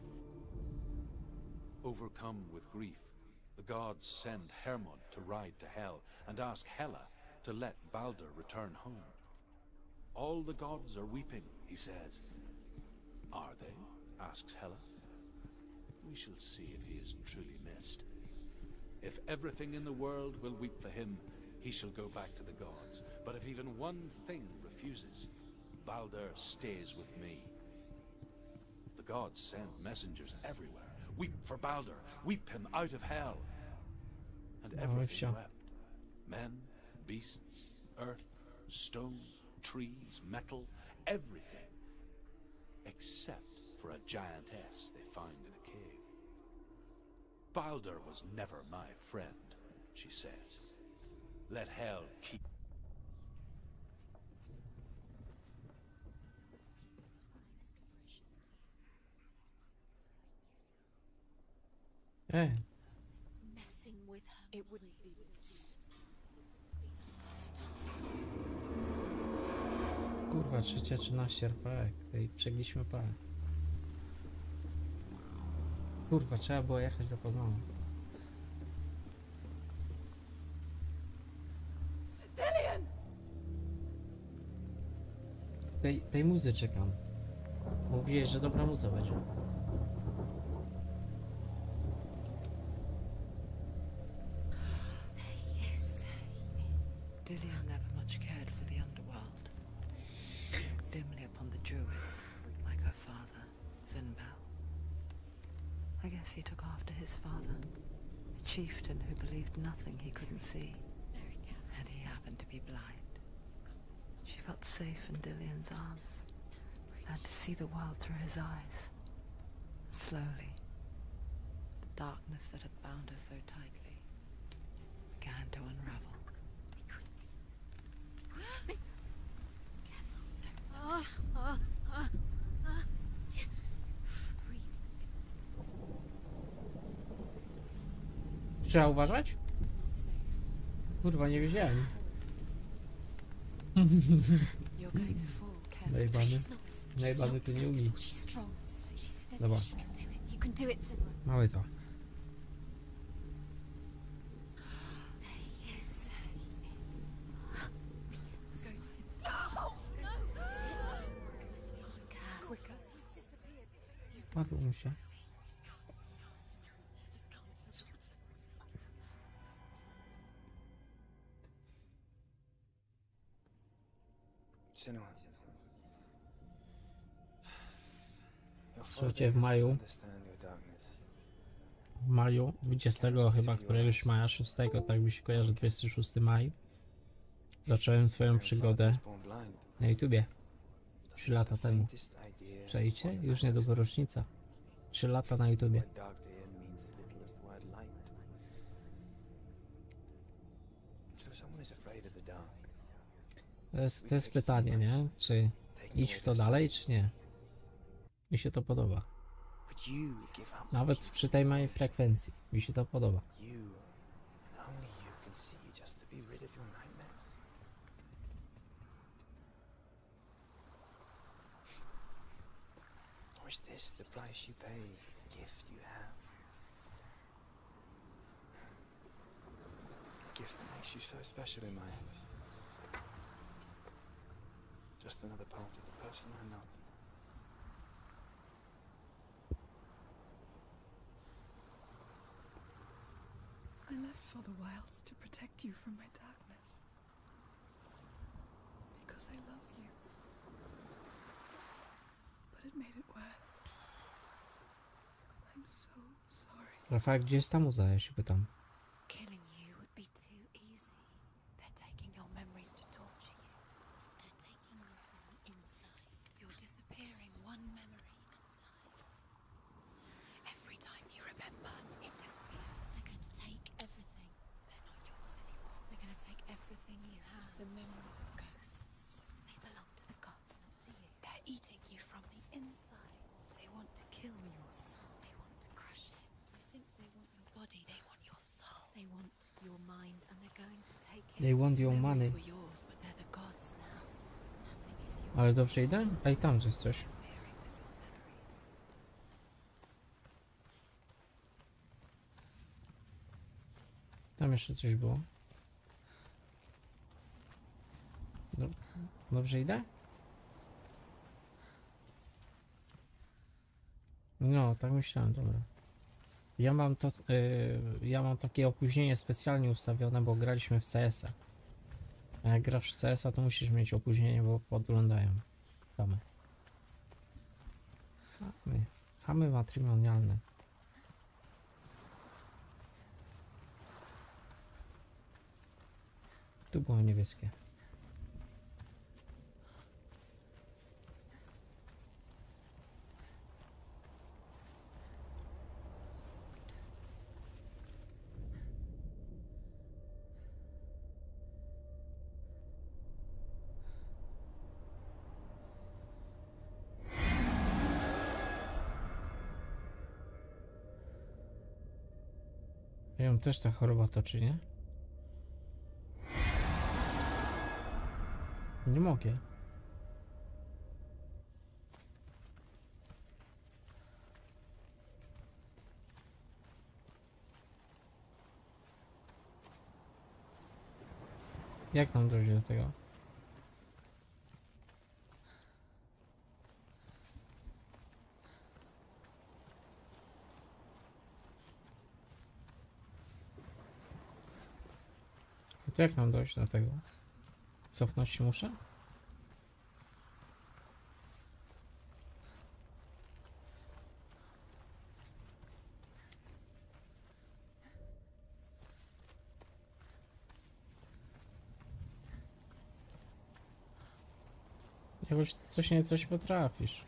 Overcome with grief, the gods send Hermod to ride to Hell and ask Hela to let Balder return home. All the gods are weeping, he says. Are they? Asks Hela. We shall see if he is truly missed. If everything in the world will weep for him, he shall go back to the gods. But if even one thing refuses, Balder stays with me. The gods send messengers everywhere. Weep for Balder, weep him out of hell. And everything wept. Men, beasts, earth, stone, trees, metal, everything. Except for a giantess they find in a cave. Balder was never my friend, she says. Let hell keep... Messing with her. It wouldn't be this. Kurwa, 3:13 RP. Tutaj przegliśmy parę. Kurwa, trzeba było jechać do Poznania. Tej muzy czekam. Mówiłeś, że dobra muza będzie. Dillion never much cared for the underworld. She looked dimly upon the druids, like her father, Zinbal. I guess he took after his father, a chieftain who believed nothing he couldn't see, and he happened to be blind. She felt safe in Dillion's arms, learned to see the world through his eyes. Slowly, the darkness that had bound her so tightly began to unravel. Trzeba uważać? Kurwa, nie wiedziałem. You're going to fall, Kev. Najebany. She's not. Najebany to nie umie. She's strong. She's steady. Dobra. She can do it. You can do it, Zimmer. Mamy to. There he is. That's it. Quicker. He's disappeared. Padł mu się. Słuchajcie, w maju 20 chyba któregoś maja, 6, tak mi się kojarzy, 26 maj, zacząłem swoją przygodę na YouTubie 3 lata temu. Przejdzie? Już niedługo rocznica. 3 lata na YouTubie. To jest pytanie, nie? Czy iść w to dalej, czy nie? Mi się to podoba. Nawet przy tej małej frekwencji. Mi się to podoba. Or is this the price you pay for the gift you have? A gift that makes you so special in my eyes. Just another part of the person I know. I left for the wilds to protect you from my darkness. Because I love you. But it made it worse. I'm so sorry. Rafał, gdzie jest ta muza? Ja się pytam. Killing you would be too easy. They're taking your memories to torture you. They're taking you from the inside. You're disappearing one memory at a time. Every time you remember, it disappears. They're going to take everything. They're not yours anymore. They're going to take everything you have. The memories of ghosts. They belong to the gods, not to you. They're eating you from the inside. They want to kill your soul. They want to crush it. I think they want your body. They want your soul. They want your mind, and they're going to take it. They want your Memories money. were yours, but they're the gods now. Nothing is yours. Ale dobrze idę? A i tam jest coś. Tam jeszcze coś było. Dobrze idę? No, tak myślałem, dobra. Ja mam to, ja mam takie opóźnienie specjalnie ustawione, bo graliśmy w CS-a. A jak grasz w CS-a, to musisz mieć opóźnienie, bo podglądają. Chamy. Chamy matrymonialne. Tu było niebieskie. Ją też ta choroba toczy, nie? Nie mogę. Jak nam dojdzie do tego? To jak nam dojść do tego? Cofnąć się muszę? Jakoś coś potrafisz.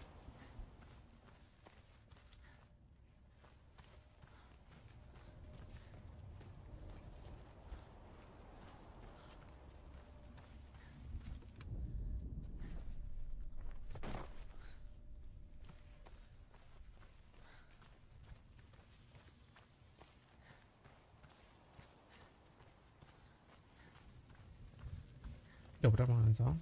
Dobra, mamy za.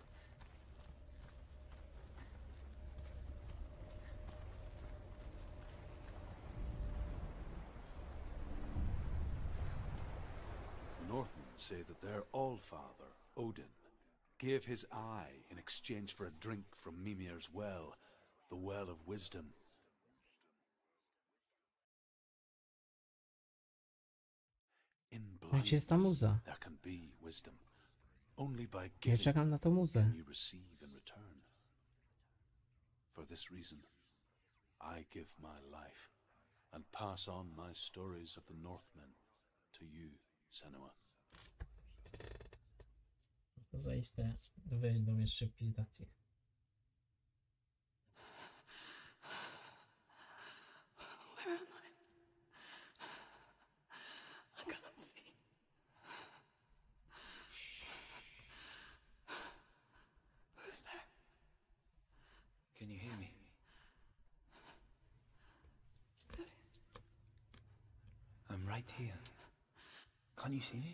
The Northmen say that their Allfather, Odin, gave his eye in exchange for a drink from Mimir's well, the Well of Wisdom. In Gdzie jest ta blindness, muza? there can be wisdom. Only by Ja giving czekam na tą muzę. can you receive in return. For this reason, I give my life and pass on my stories of the Northmen to you, Senua. To zaiste weź do jeszcze pizdacji. Where am I? I can't see. Who's there? Can you hear me? I'm right here. Can't you see me?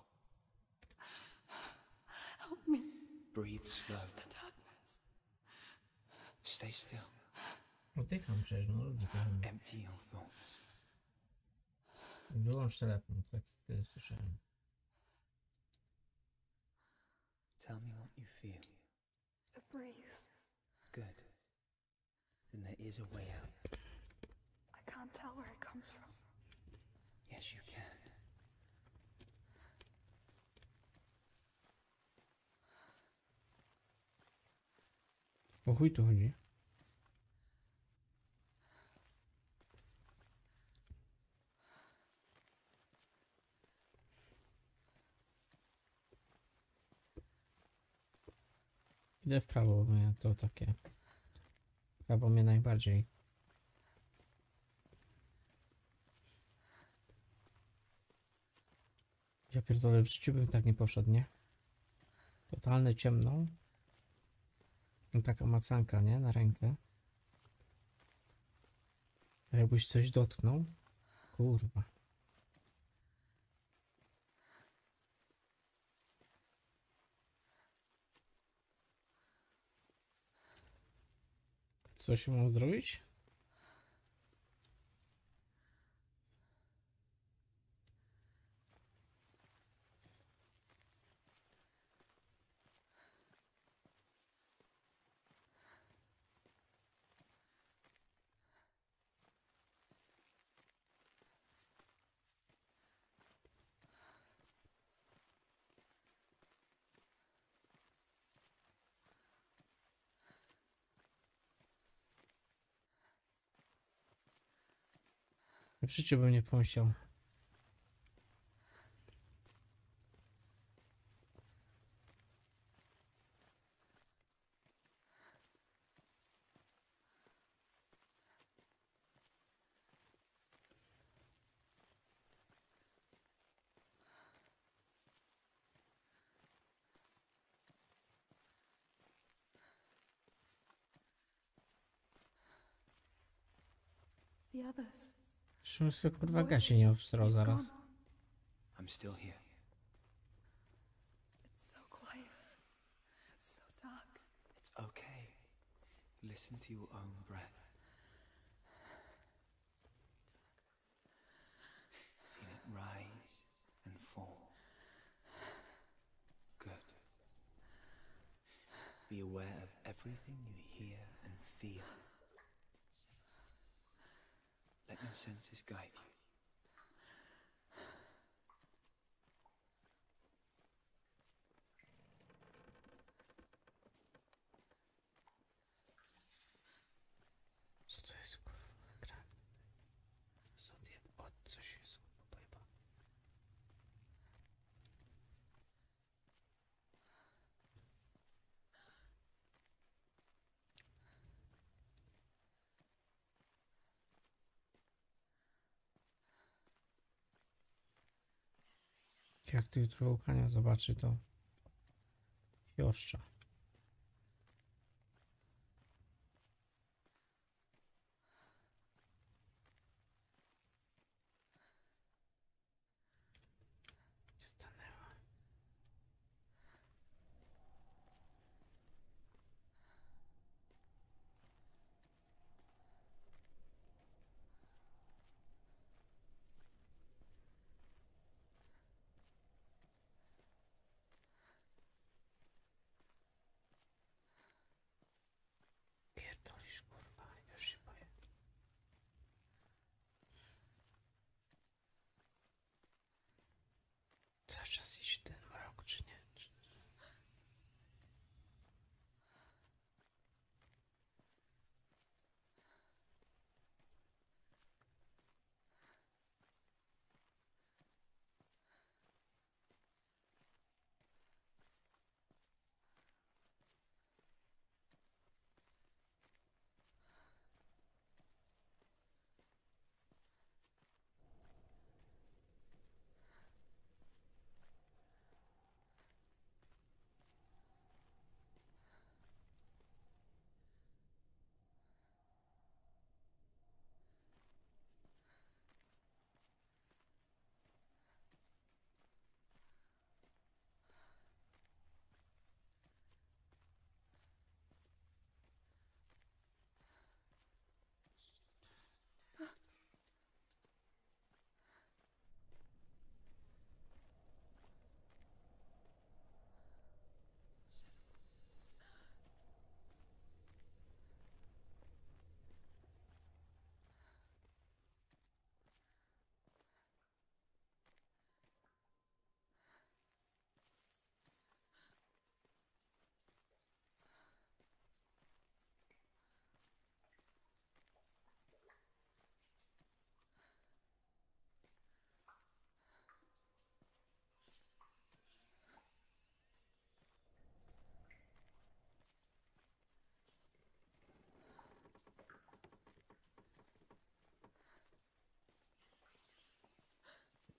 Help me. Breathe slow. It's the darkness. Stay still. Oddycham przecież, no ludzie kochani. Empty your thoughts. Wyłącz telefon, tak tyle słyszałem. Tell me what you feel. The breeze. Good. Then there is a way out. I can't tell where it comes from. Yes, you can. O chuj tu chodzi? Idę w prawo, bo mnie to takie... Prawo mnie najbardziej... Ja pierdolę, w życiu bym tak nie poszedł, nie? Totalne ciemno. I taka macanka, nie? Na rękę. A jakbyś coś dotknął? Kurwa. Co się mam zrobić? W życiu bym nie pomyślał. The others. Żebym sobie kurwa gacie nie obsrał zaraz. I'm still here. It's so quiet. So dark. It's okay. Listen to your own breath. Feel it rise and fall. Good. Be aware of everything you hear and feel. Let your senses guide you. Co to jest kurwa gra? Od coś jest pojeba. Jak tu jutro Łukania zobaczy, to się oszcza. Stanęła.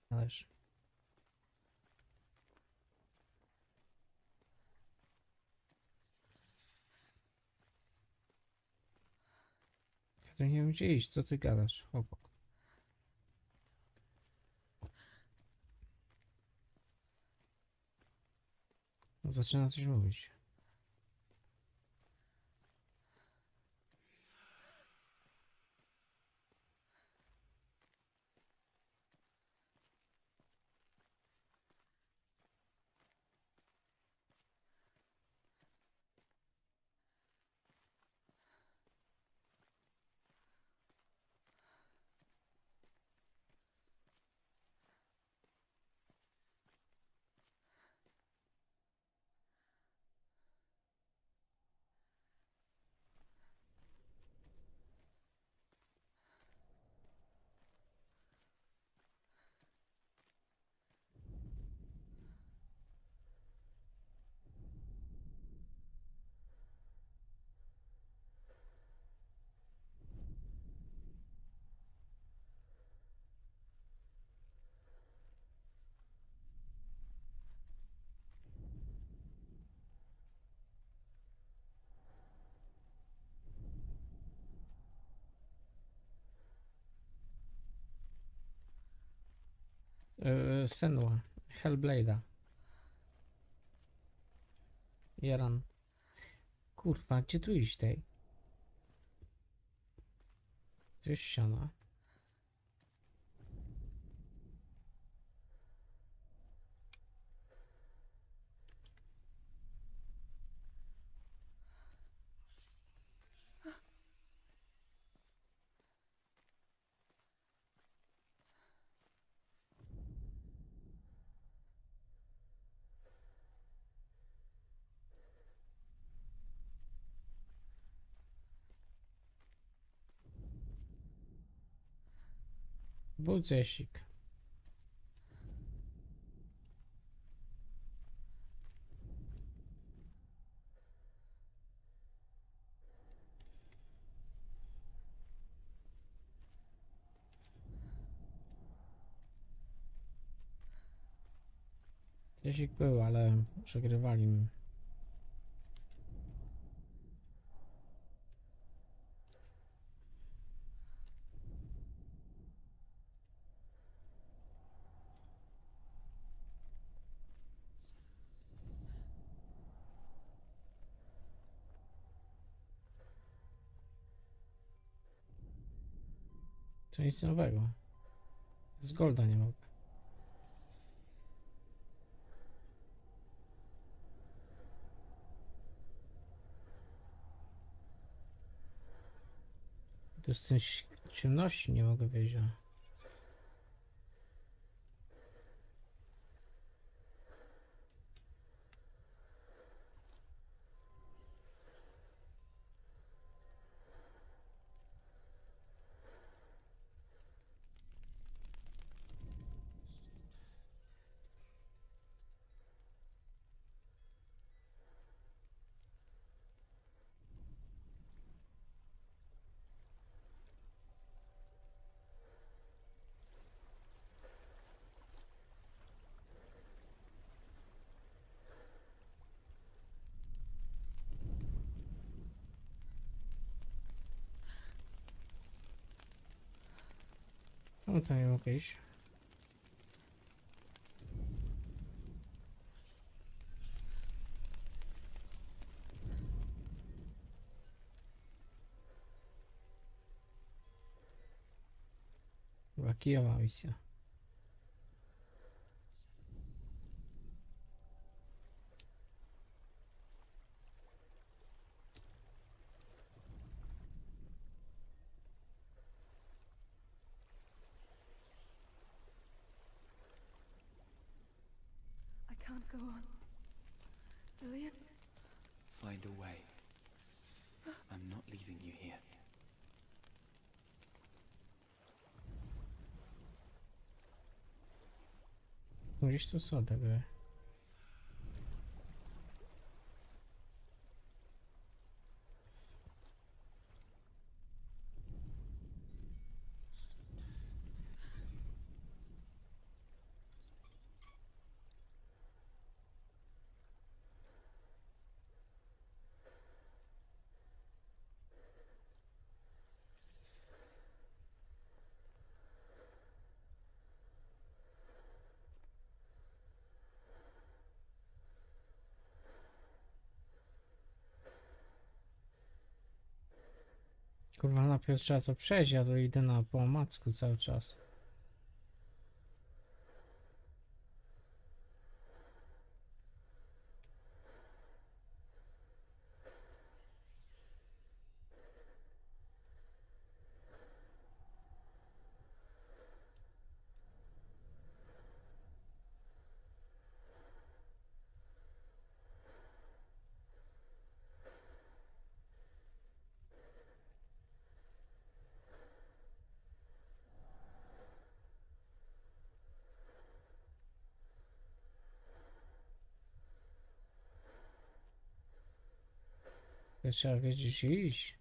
Ależ. Ja tu nie wiem gdzie iść, co ty gadasz, chłopak? Zaczyna coś mówić. Senua, Hellblade'a. Jaran. Kurwa, gdzie tu iść tej? To jest ściana. Budzesik. Budzesik był, ale przegrywali mi. To nic nowego. Z Golda nie mogę. To z tej ciemności nie mogę wyjść. No to nie mogę iść. Chyba kijowa misja. I can't go on. Dillian? Find a way. I'm not leaving you here. Gdzieś tu są te gry. Kurwa, najpierw trzeba to przejść, ja to idę na po omacku cały czas. Trzeba wiedzieć gdzie iść.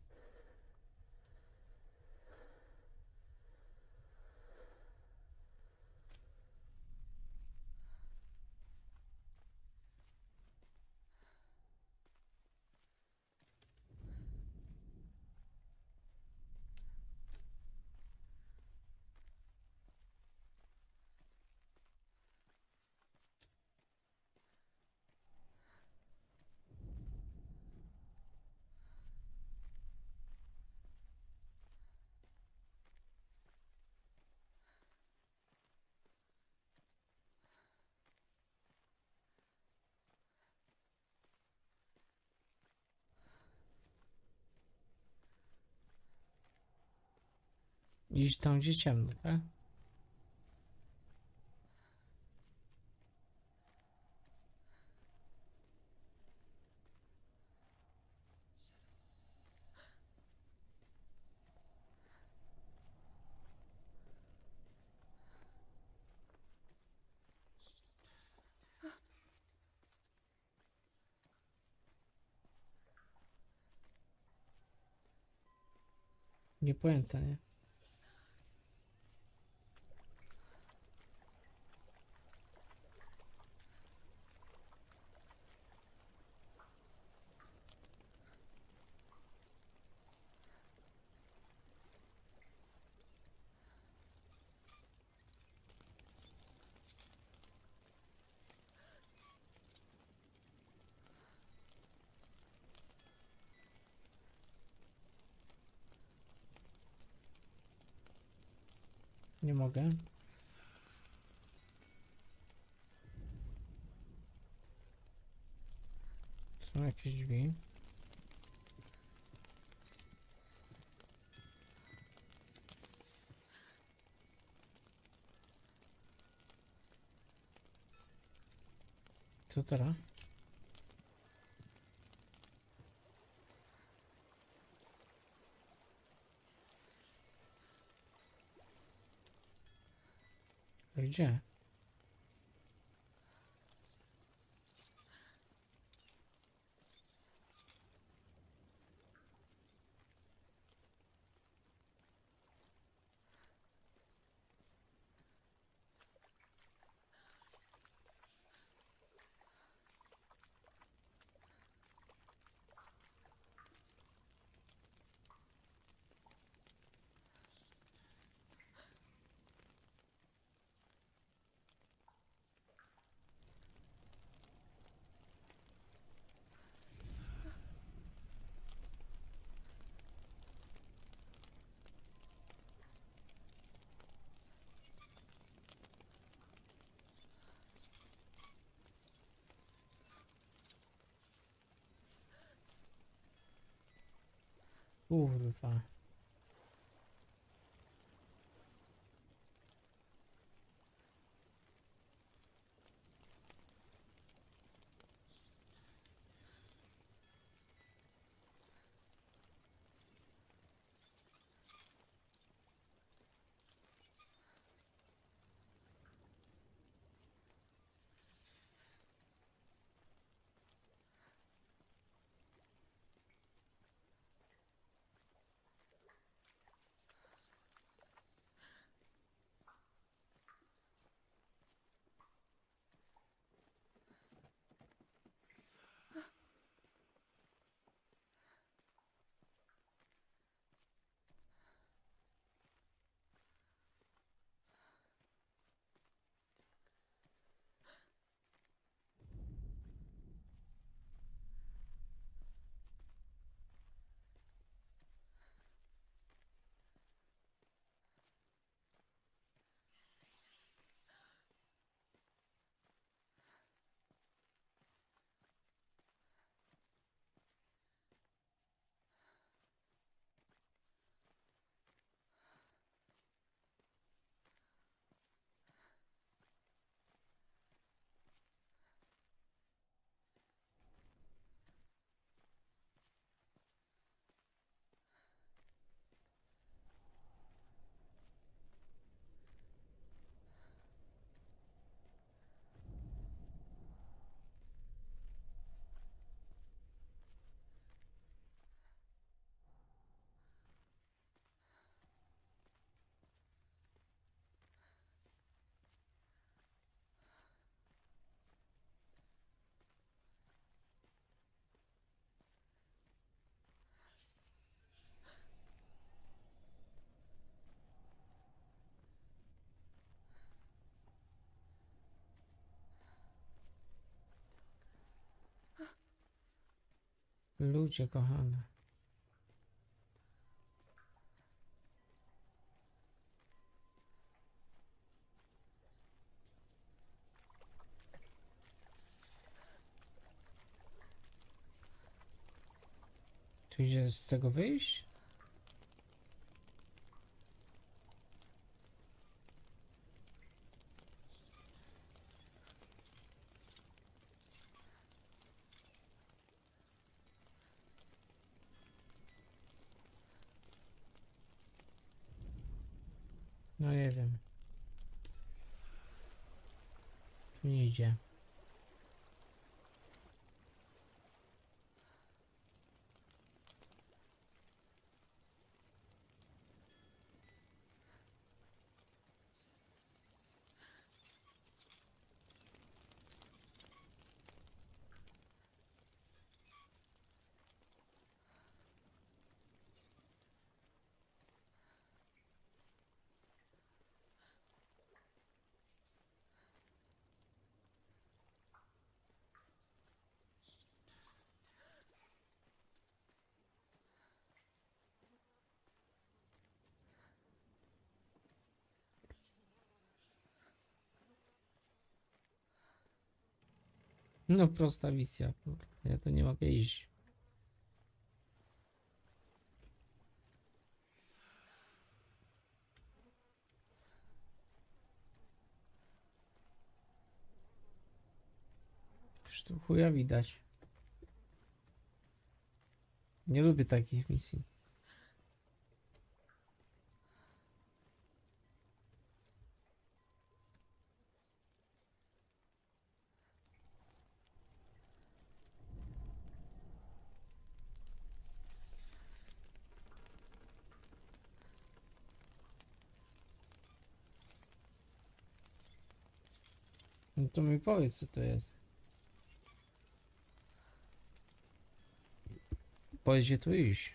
Iść tam gdzie ciemno, tak? Nie pamiętam, nie? Nie mogę. Są jakieś drzwi. Co teraz? A gdzie? Kurwa. Ludzie kochane. Tu idzie z tego wyjść? No nie wiem. Tu nie idzie. No prosta misja, kurwa. Ja to nie mogę iść. Już tu chuja widać. Nie lubię takich misji. No to mi powiedz, co to jest. Powiedz, gdzie tu iść.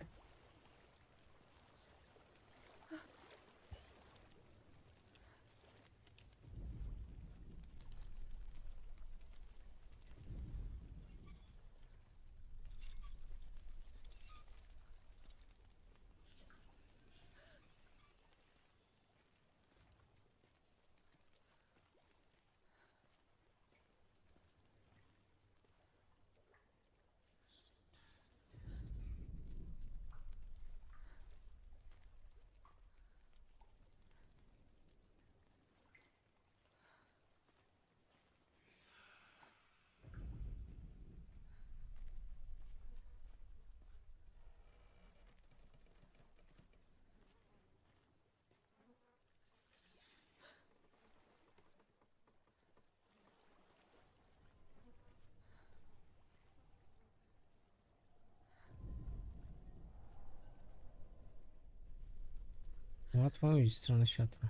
Łatwo iść w stronę światła.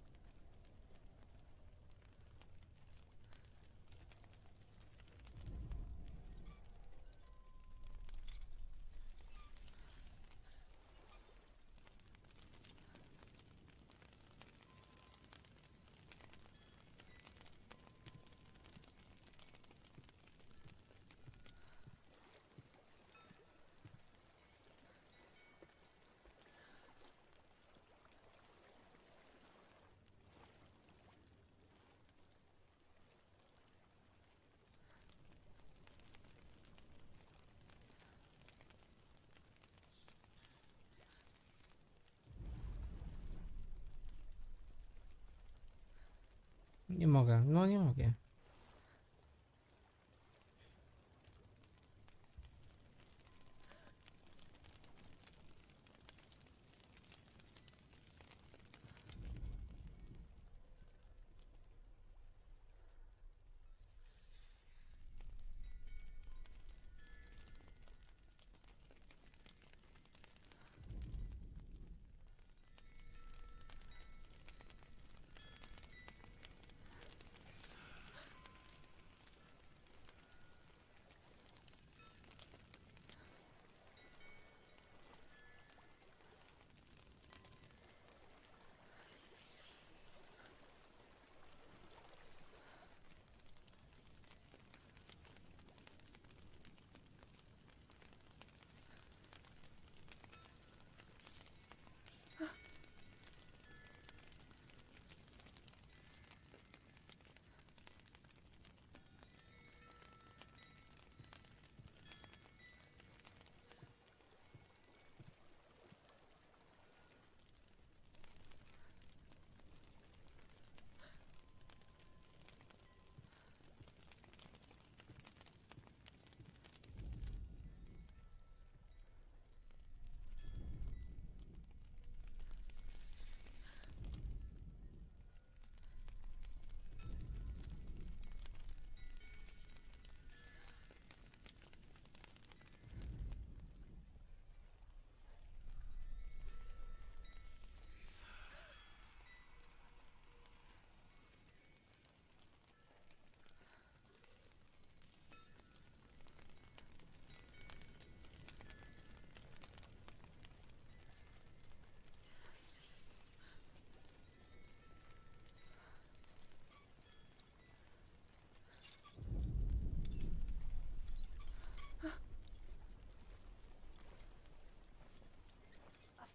Nie mogę, no nie mogę.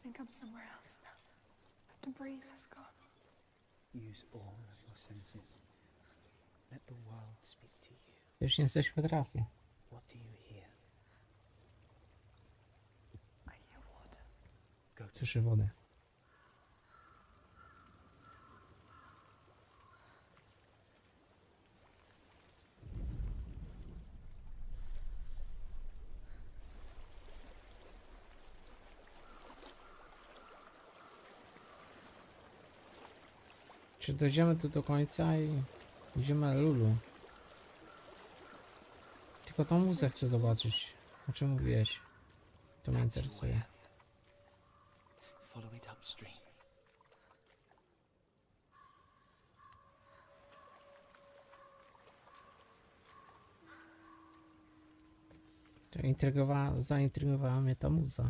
think I'm somewhere else now. The breeze has gone. Use all of your senses. Let the world speak to you. Już nie jesteśmy trafi. What do you hear? I hear water. Go to Słyszy wodę. Czy dojdziemy tu do końca i idziemy na Lulu? Tylko tą muzę chcę zobaczyć. O czym mówiłeś? To mnie That's your way interesuje. out. Follow it upstream. To zaintrygowała mnie ta muza.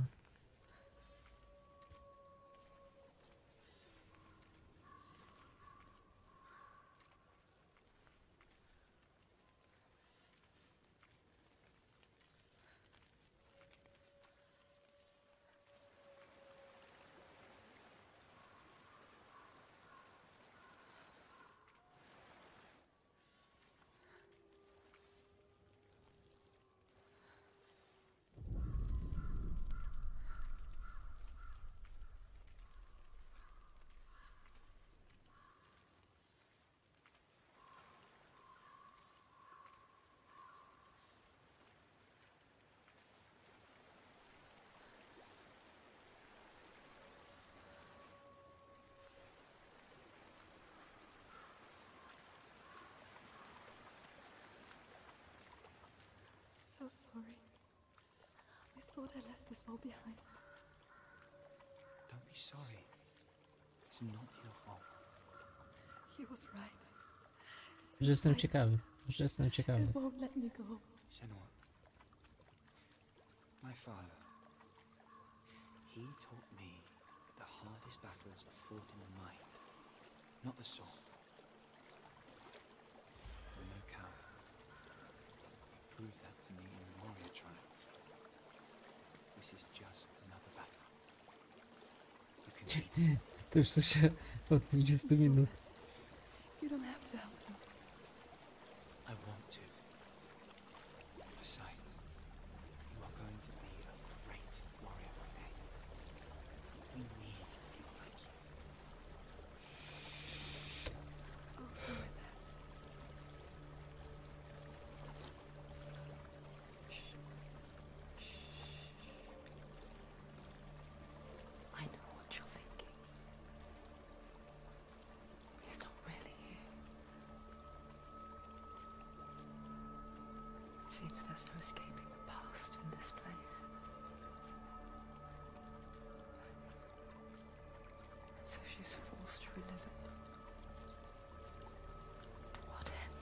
So sorry. I thought I left this all behind. Don't be sorry. It's not your fault. He was right. It's Że jestem inside. ciekawy. Że jestem ciekawy. It won't let me go. Senua. My father. He taught me that the hardest battles are fought in the mind, not the sword. I'm no coward. He proved that to me in the warrior trial. This is just another battle. You can lead. To już to się od 20 minut. You don't have to help me. I want to. Besides, you are going to be a great warrior one day. We need people like you. I'll do my best. I know what you're thinking. He's not really here. Seems there's no escaping the past in this place. And so she's forced to relive it. To what end?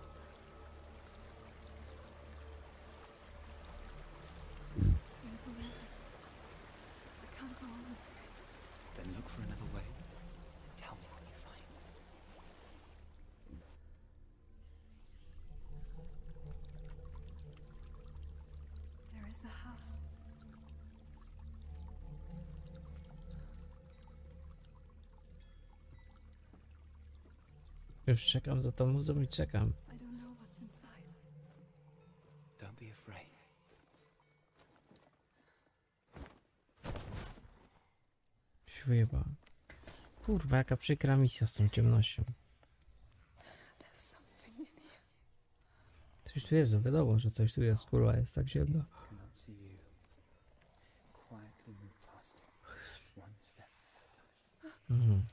There's a lantern. I can't go on this way. Then look for another way. Tell me what you find. There is a house. Już czekam za tą muzą i czekam. I don't know what's inside. Don't be afraid. Wyjeba. Kurwa, jaka przykra misja z tą ciemnością. There's something in here. Coś tu jest, wiadomo, że coś tu jest, kurwa, jest tak ciemno. Cannot see you. Quietly move past it. One step at a time. Mhm.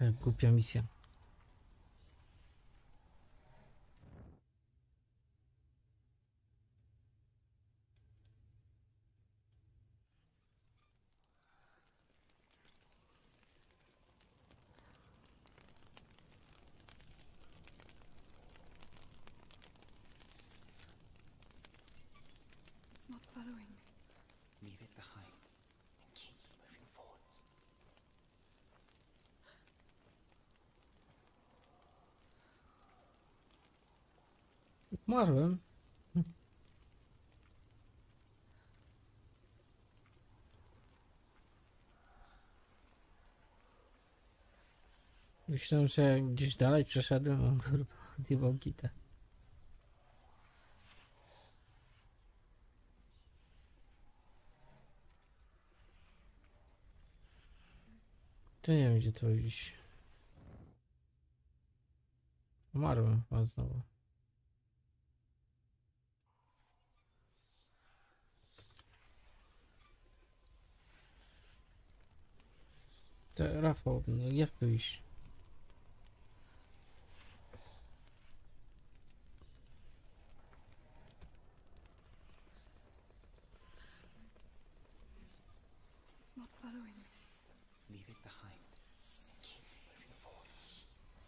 Głupia misja. It's not following. Leave it behind and keep moving forwards. Umarłem. Myślałem, że gdzieś dalej przeszedłem, a kurwa, odjebał gitę. To nie wiem, gdzie to iść. Umarłem chyba znowu. Rafał, no jak tu iść? It's not following. Leave it behind and keep moving forwards.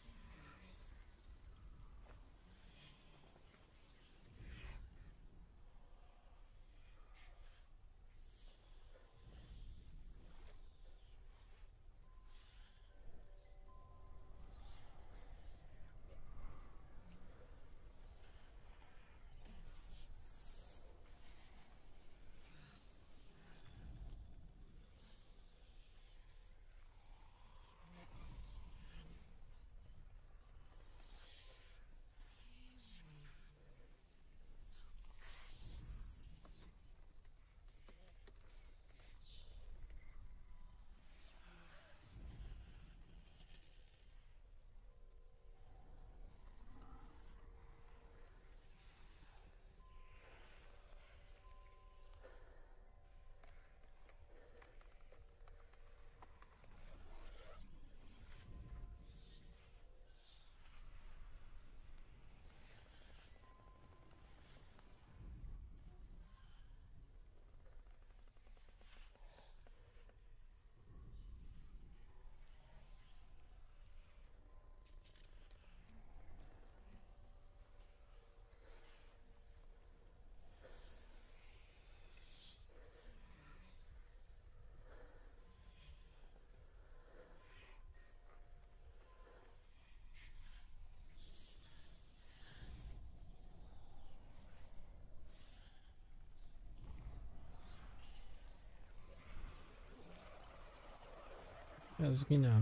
Ja zginąłem.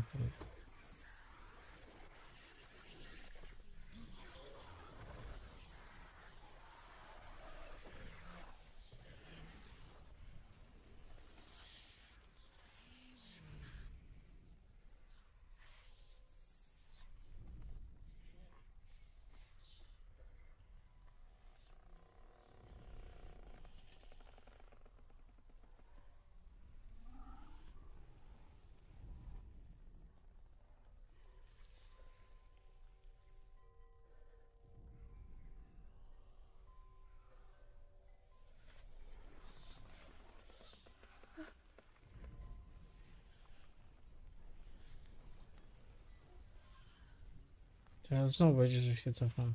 Teraz znowu będzie, że się cofam.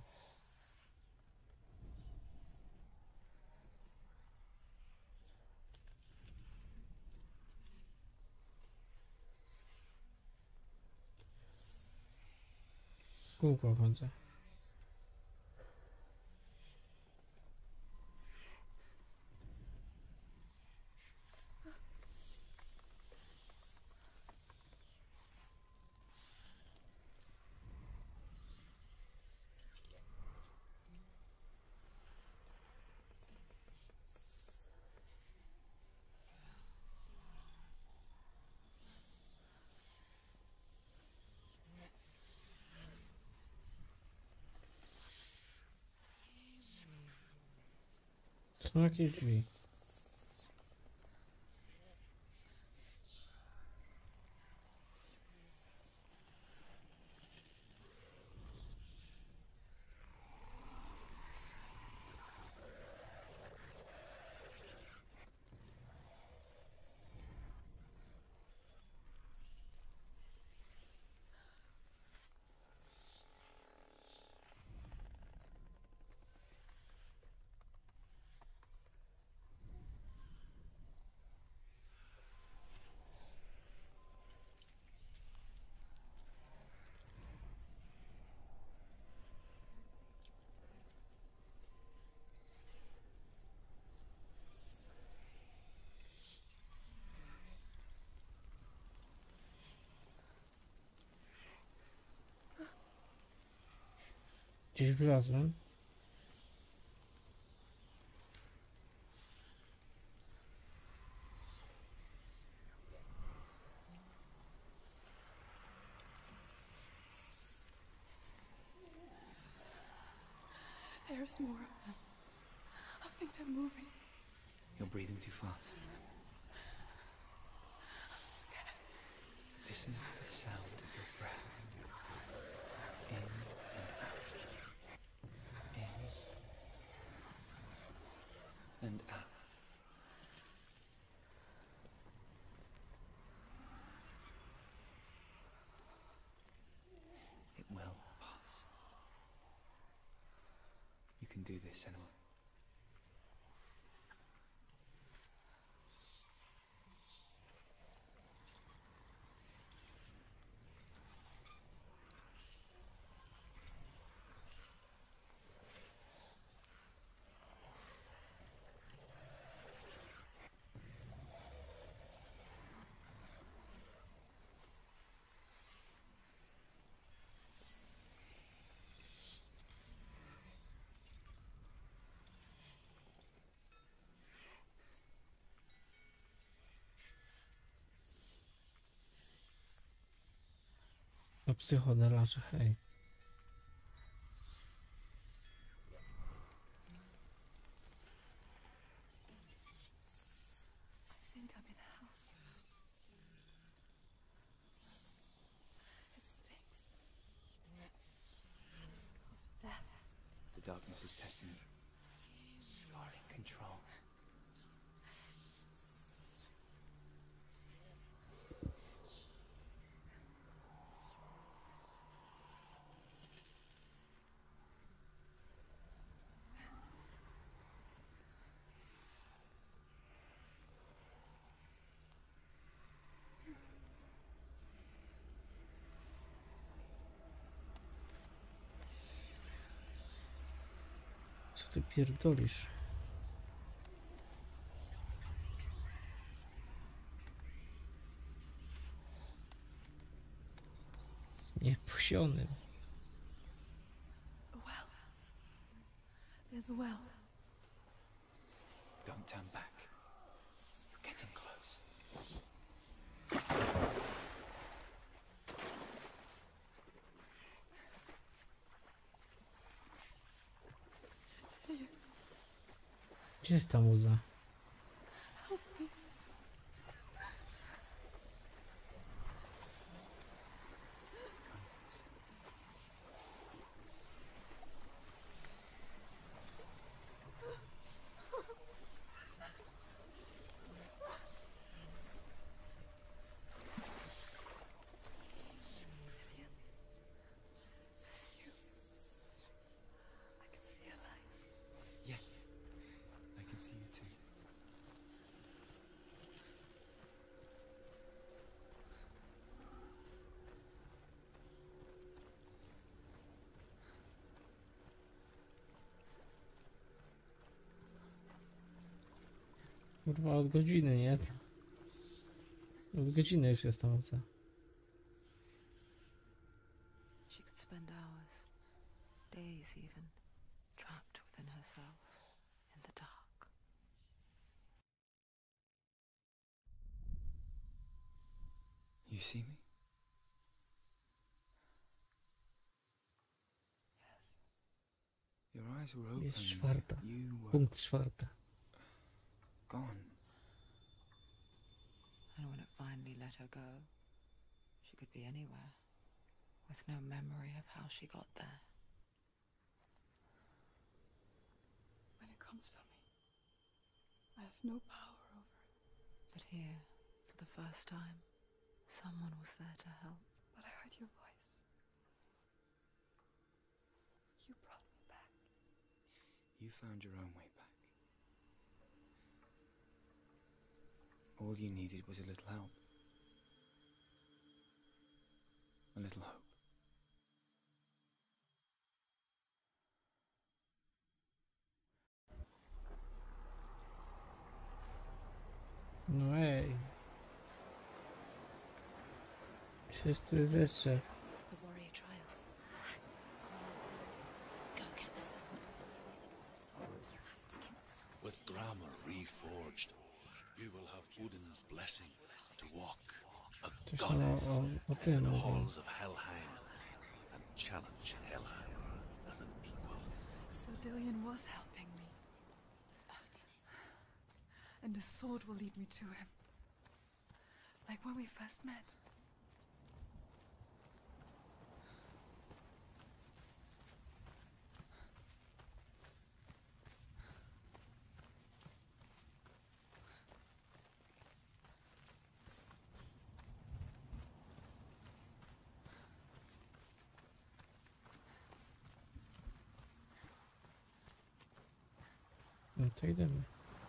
W kółko chodzę. Są jakieś drzwi. Gdzieś wlazłem. There's more of them. I think they're moving. You're breathing too fast. I'm scared. Listen to the sound of your breath. In and out. In and out. It will pass. You can do this, Senua. No psychodelarze, hej. I think I'm in a house. It stinks. Of death. The darkness is testing you. You are in control. Co ty pierdolisz? Nieposiony. A well. There's a well. Don't turn back. You're getting close. Gdzie jest ta muza? Help me. Is that you? I can see a light. Yeah. I can see you too. Kurwa, od godziny, nie? Od godziny już jest ta muza. She could spend hours, days even, trapped within herself, in the dark. You see me? Yes. Your eyes were open. Jest czwarta. You were Punkt czwarta. gone. And when it finally let her go, she could be anywhere, with no memory of how she got there. When it comes for me, I have no power over it. But here, for the first time, someone was there to help. But I heard your voice. You brought me back. You found your own way back. All you needed was a little help. A little hope. No ej. Przecież tu jest jeszcze. The warrior trials. Odin's blessing to walk a Coś tam goddess o into tym the mówię. halls of Helheim and challenge Hela as an equal. So Dillion was helping me. And the sword will lead me to him. Like when we first met. No to idziemy.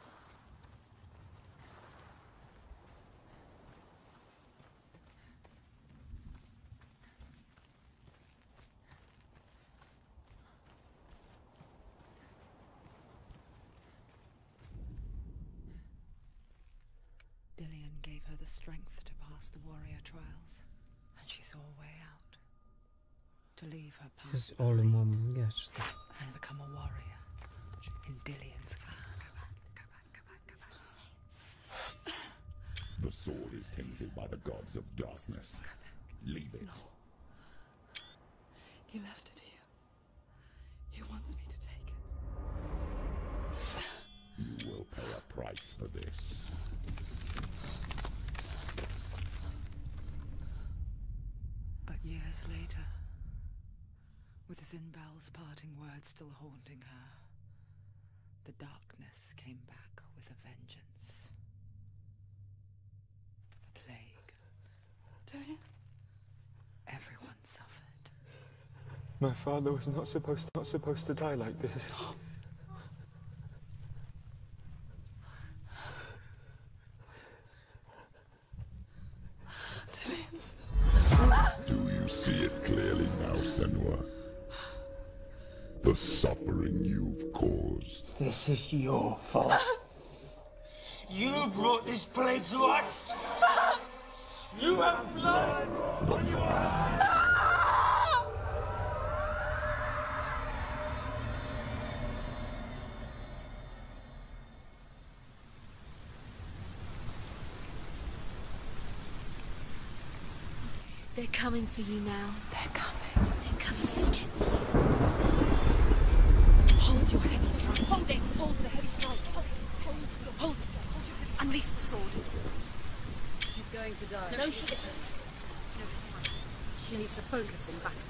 Dillion gave her the strength to pass the warrior trials, and she saw a way out. To leave her past Jest all mom, wiesz. and become a warrior in Dillion's clan. The sword is tainted by the gods of darkness. Leave it. He left it here. He wants me to take it. You will pay a price for this. But years later, with Zinbel's parting words still haunting her, the darkness came back with a vengeance. The plague. Dillion? Everyone suffered. My father was not supposed to die like this. Do you see it clearly now, Senua? The suffering you've caused. This is your fault. You brought this plague to us! You have blood on your hands! They're coming for you now. They're coming. They're coming to get you. Hold your heavy strike. Hold it. Hold the heavy strike. Hold it. Hold it. Hold your heavy strike. Unleash the sword. She's going to die. No, she isn't. She needs to focus in battle.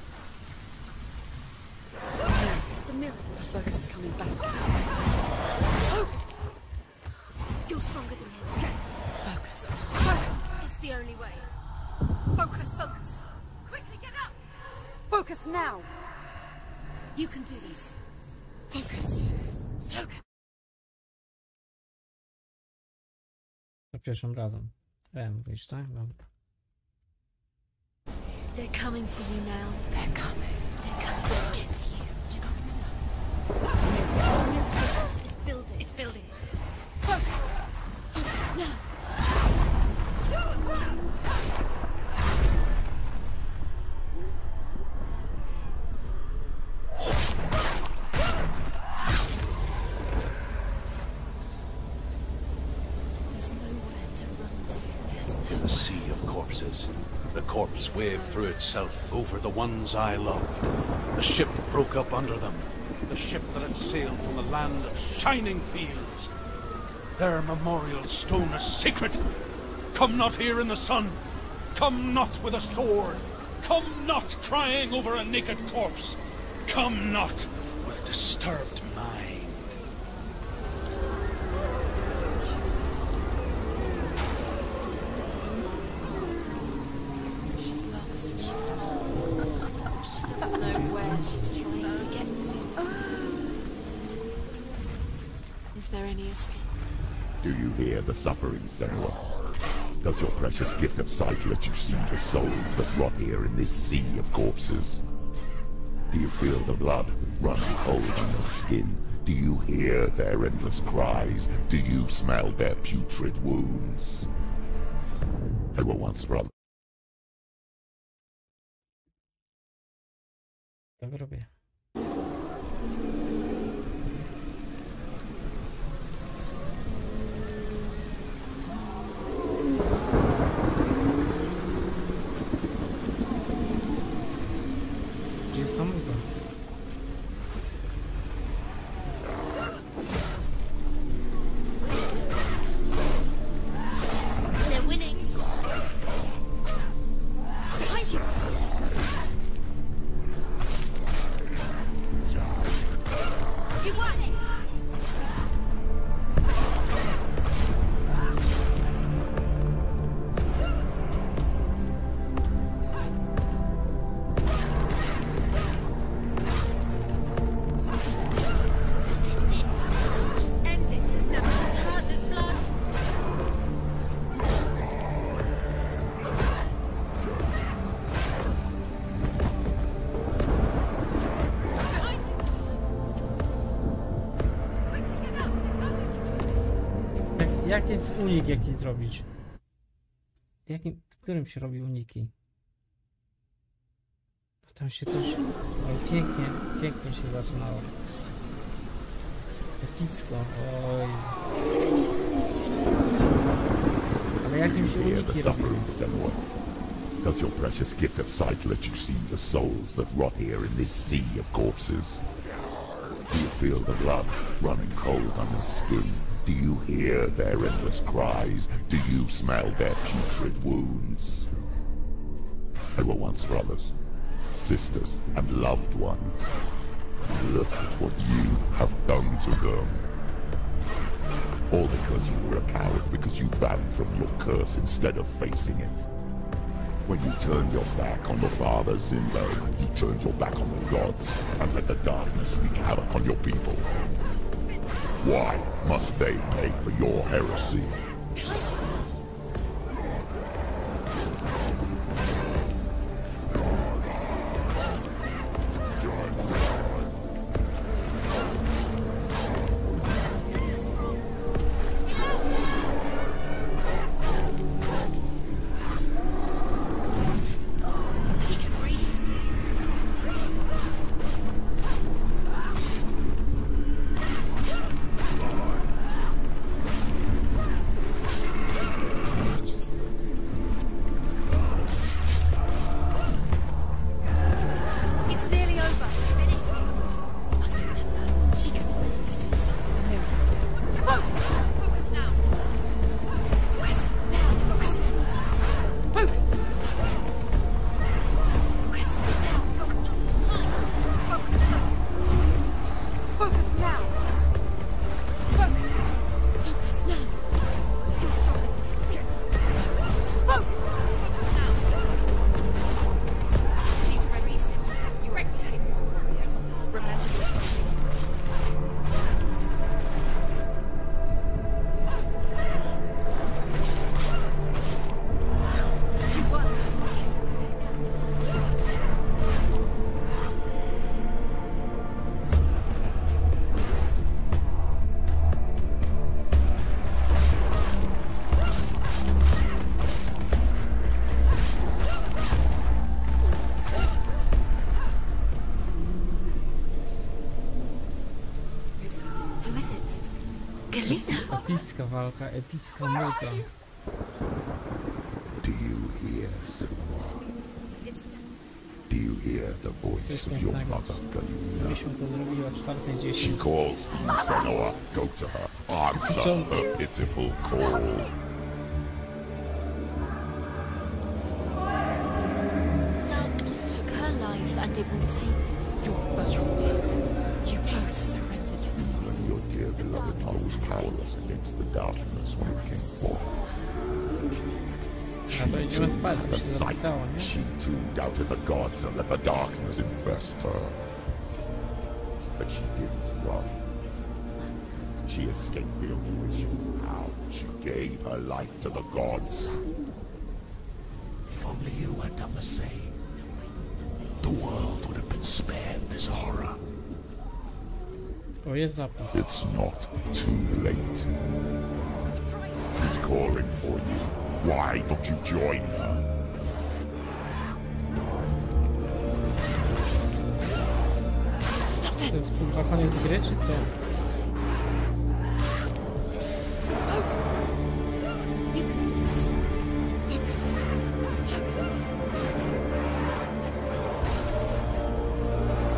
The mirror. The focus is coming back. Focus. You're stronger than him. Focus. Focus. It's the only way. Focus. Focus. Quickly get up. Focus now. You can do this. Focus. Focus. Za pierwszym razem. Mówisz, tak? Dobra. They're coming for you now. They're coming. They're coming to get you. Focus. It's building. It's building. Focus. Focus now. There's nowhere to run to. In the sea of corpses, the corpse waved through itself over the ones I loved. The ship broke up under them. The ship that had sailed from the land of shining fields. Their memorial stone is sacred. Come not here in the sun. Come not with a sword. Come not crying over a naked corpse. Come not with disturbed mind. She's lost. She doesn't know where she's trying to get to. Is there any escape? Do you hear the suffering, Senua? Does your precious gift of sight let you see the souls that rot here in this sea of corpses? Do you feel the blood running cold on your skin? Do you hear their endless cries? Do you smell their putrid wounds? They were once brothers. Tak robię. muza. They're winning. Behind you. You won it. End it. Now she's hurt. There's blood. Jak jest unik jaki zrobić? Którym się robi uniki? Tam się coś... O, pięknie się zaczynało. Epicko, oj. Ale jakim się uniki robi? Does your precious gift of sight let you see the souls that rot here in this sea of corpses? Do you feel the blood running cold on your skin? Do you hear their endless cries? Do you smell their putrid wounds? They were once brothers, sisters, and loved ones. Look at what you have done to them. All because you were a coward, because you ran from your curse instead of facing it. When you turned your back on the father Zinbel, you turned your back on the gods and let the darkness wreak havoc on your people. Why must they pay for your heresy? It's nearly over. Finish it. Must remember, she can see something the mirror. Focus now. Focus now. Focus. Focus. Focus now. Focus. Focus now. Focus. Focus now. You're stronger than you. Focus. Focus. Focus now. She's ready. You ready? Remember you won. Who is it? Galena. Epicka walka, epicka muza. Do you hear, Silva? Do you hear the voice of your mother, Galena? Gdybyśmy to zrobili o 4:10. She calls you, Senua. Go to her. Answer her pitiful call. Darkness took her life, and it will take your both dead. You both surrendered to the Even your dear beloved mother was powerless against the darkness when it came forth. A to idziemy spać, At bo the się sight, zapisało, nie? she too doubted the gods and let the darkness infest her. But she didn't run. She escaped the intuition. How? She gave her life to the gods. If only you had done the same, the world would have been spared this horror. O, jest zapis. It's not too late. He's calling for you. Why don't you join her? To jest kurwa koniec gry, czy co? You can do this. Focus.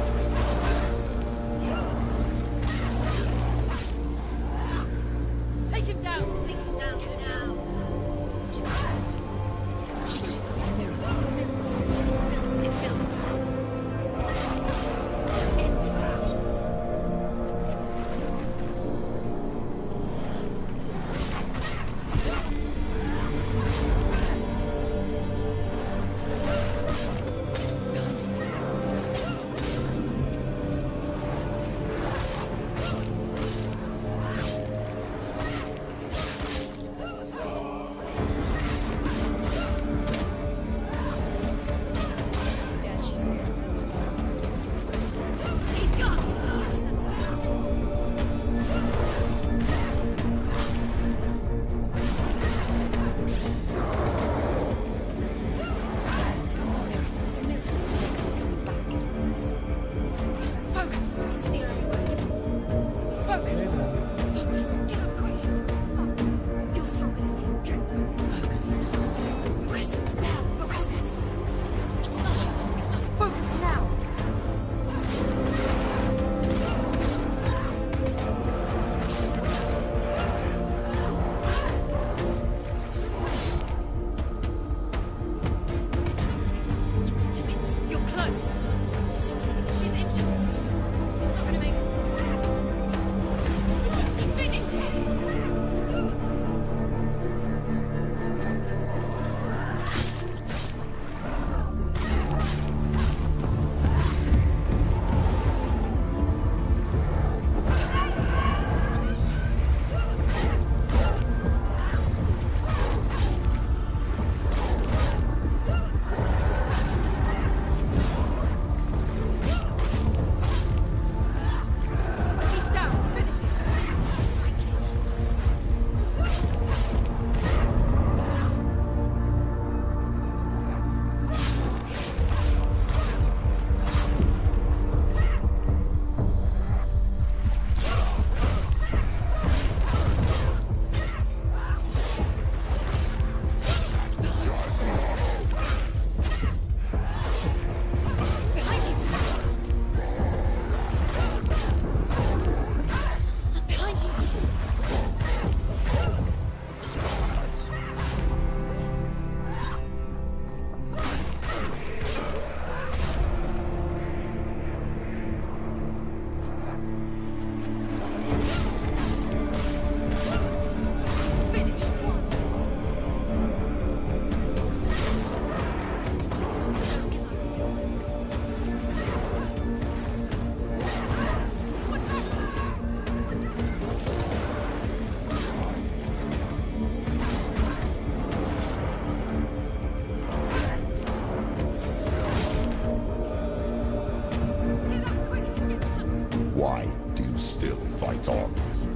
Why do you still fight on?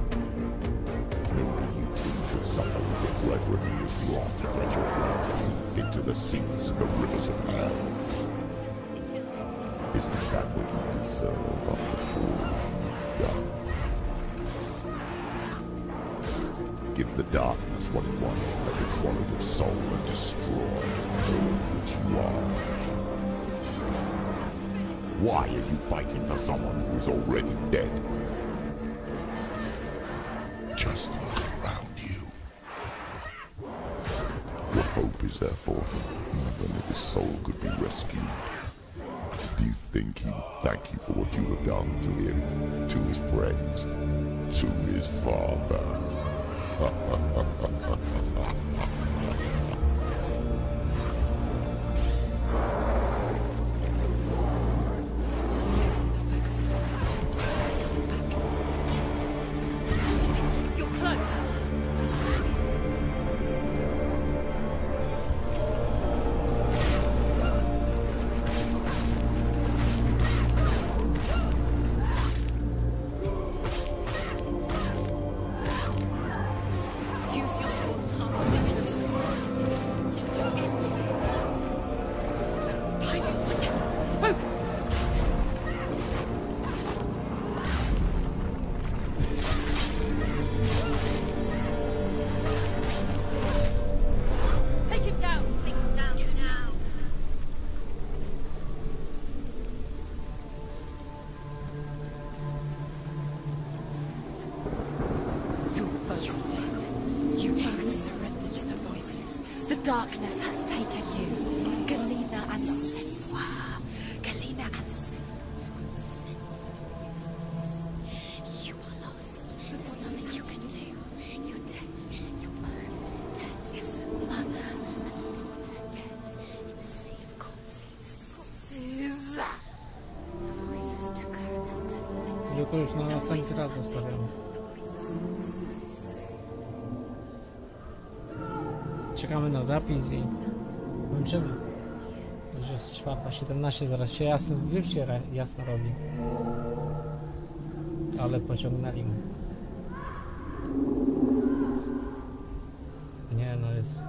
Maybe you too could suffer with your brethren in this rot and let your blood seep into the seas and the rivers of hell. Isn't that what you deserve after all you've done? Give the darkness what it wants, let it swallow your soul and destroy all that you are. Why are you fighting for someone who is already dead? Just look around you. What hope is there for him, even if his soul could be rescued? Do you think he'd thank you for what you have done to him, to his friends, to his father? You're close. Use your sword. Hide you. Focus. Take him down. Take him down. Get down. You're both dead. You both surrendered to the voices. The darkness has taken you. Galena and Senua. Galena and Senua. You are lost. There's nothing you can do. You're dead. You're both dead. Mother and daughter dead in the sea of corpses. The voices took her and took Tylko już na następny raz zostawiamy. Czekamy na zapis i kończymy. Już jest 4:17, zaraz się jasno, już się jasno robi. Ale pociągnęli mnie. Nie, no jest...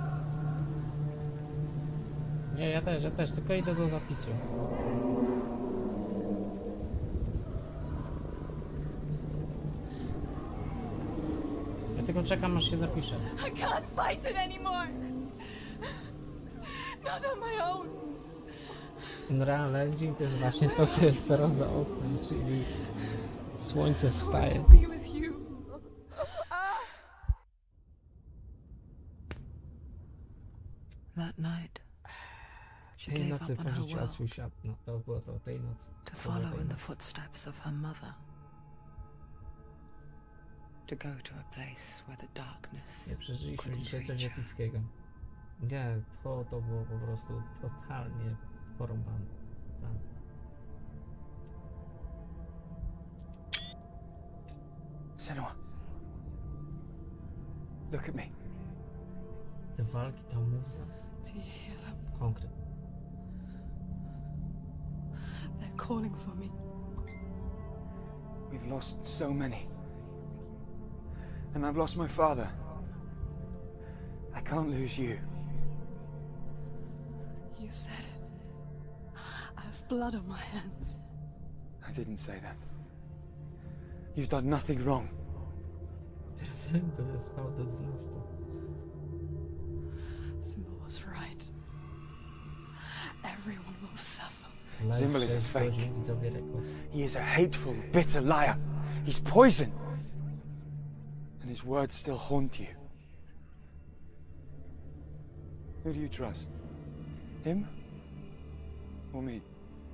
Nie, ja też, tylko idę do zapisu. Ja tylko czekam, aż się zapiszę. I can't fight it anymore. Not on my own. Ten Realm Engine to jest właśnie to, co jest teraz za oknem, czyli słońce wstaje. Be with you. That night, she Tej gave nocy up on her porzuciła world swój świat. No to było to, tej nocy. to To było follow tej in the nocy. footsteps of her mother. To go to a place where the darkness Nie przeżyliśmy couldn't dzisiaj coś reach her. epickiego. Nie, to było po prostu totalnie porąbane. Tam. Senua. Look at me. Te walki, ta muza, Do you hear them? konkret. They're calling for me. We've lost so many. And I've lost my father. I can't lose you. You said it. I have blood on my hands. I didn't say that. You've done nothing wrong. Teraz będę spał do 12. Symbol was right. Everyone will suffer. Live Symbol is a 6 fake. godzin, widzowie rekord. He is a hateful, bitter liar. He's poison. And his words still haunt you. Who do you trust? Him? Or me?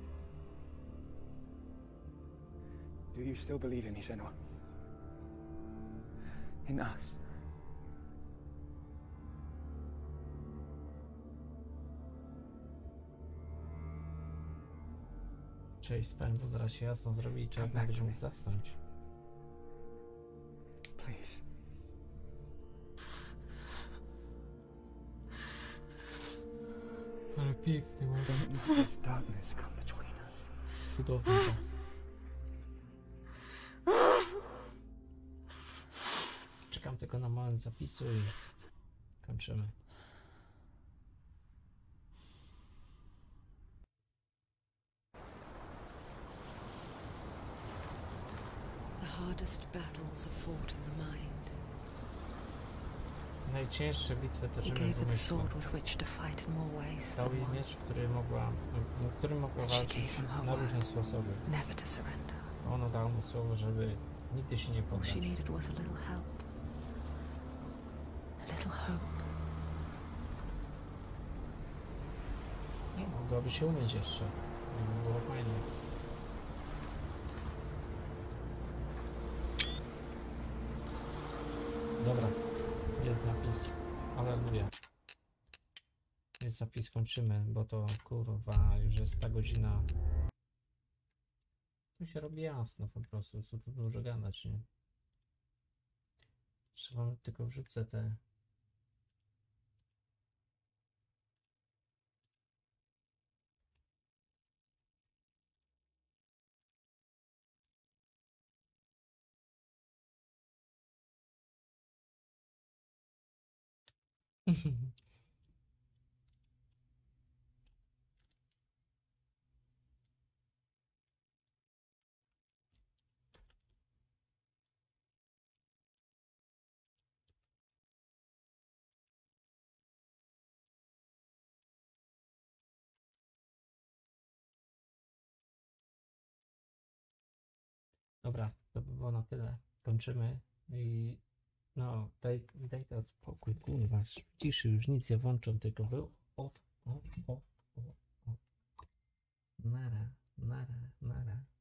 Do you still believe in me, Senua? In us? Cześć, spałem, bo zaraz się jasno zrobi i człowiek nie będzie mógł zasnąć. Please. Ale piękny moment. Don't let this darkness come between us. Cudowny to. Czekam tylko na moment zapisu i kończymy. The hardest battles are fought in the mind. Najcięższe bitwy He toczymy gave w her the umysłu. sword with which to fight in more ways Dał than jej one. miecz, którym mogła She walczyć gave him her na word, różne sposoby. never to surrender. Ono dało mu słowo, żeby nigdy się nie All she poddać. needed was a little help, a little hope. No, mogłaby się umieć jeszcze. I było fajnie. Dobra, jest zapis. Aleluja. Jest zapis, kończymy, bo to kurwa, już jest ta godzina. Tu się robi jasno po prostu, co tu dużo gadać, nie? Trzeba tylko wrzucę te... Dobra, to by było na tyle. Kończymy i no, daj teraz spokój, kurwa, ciszy, już nic nie włączą, tylko był off. Nara.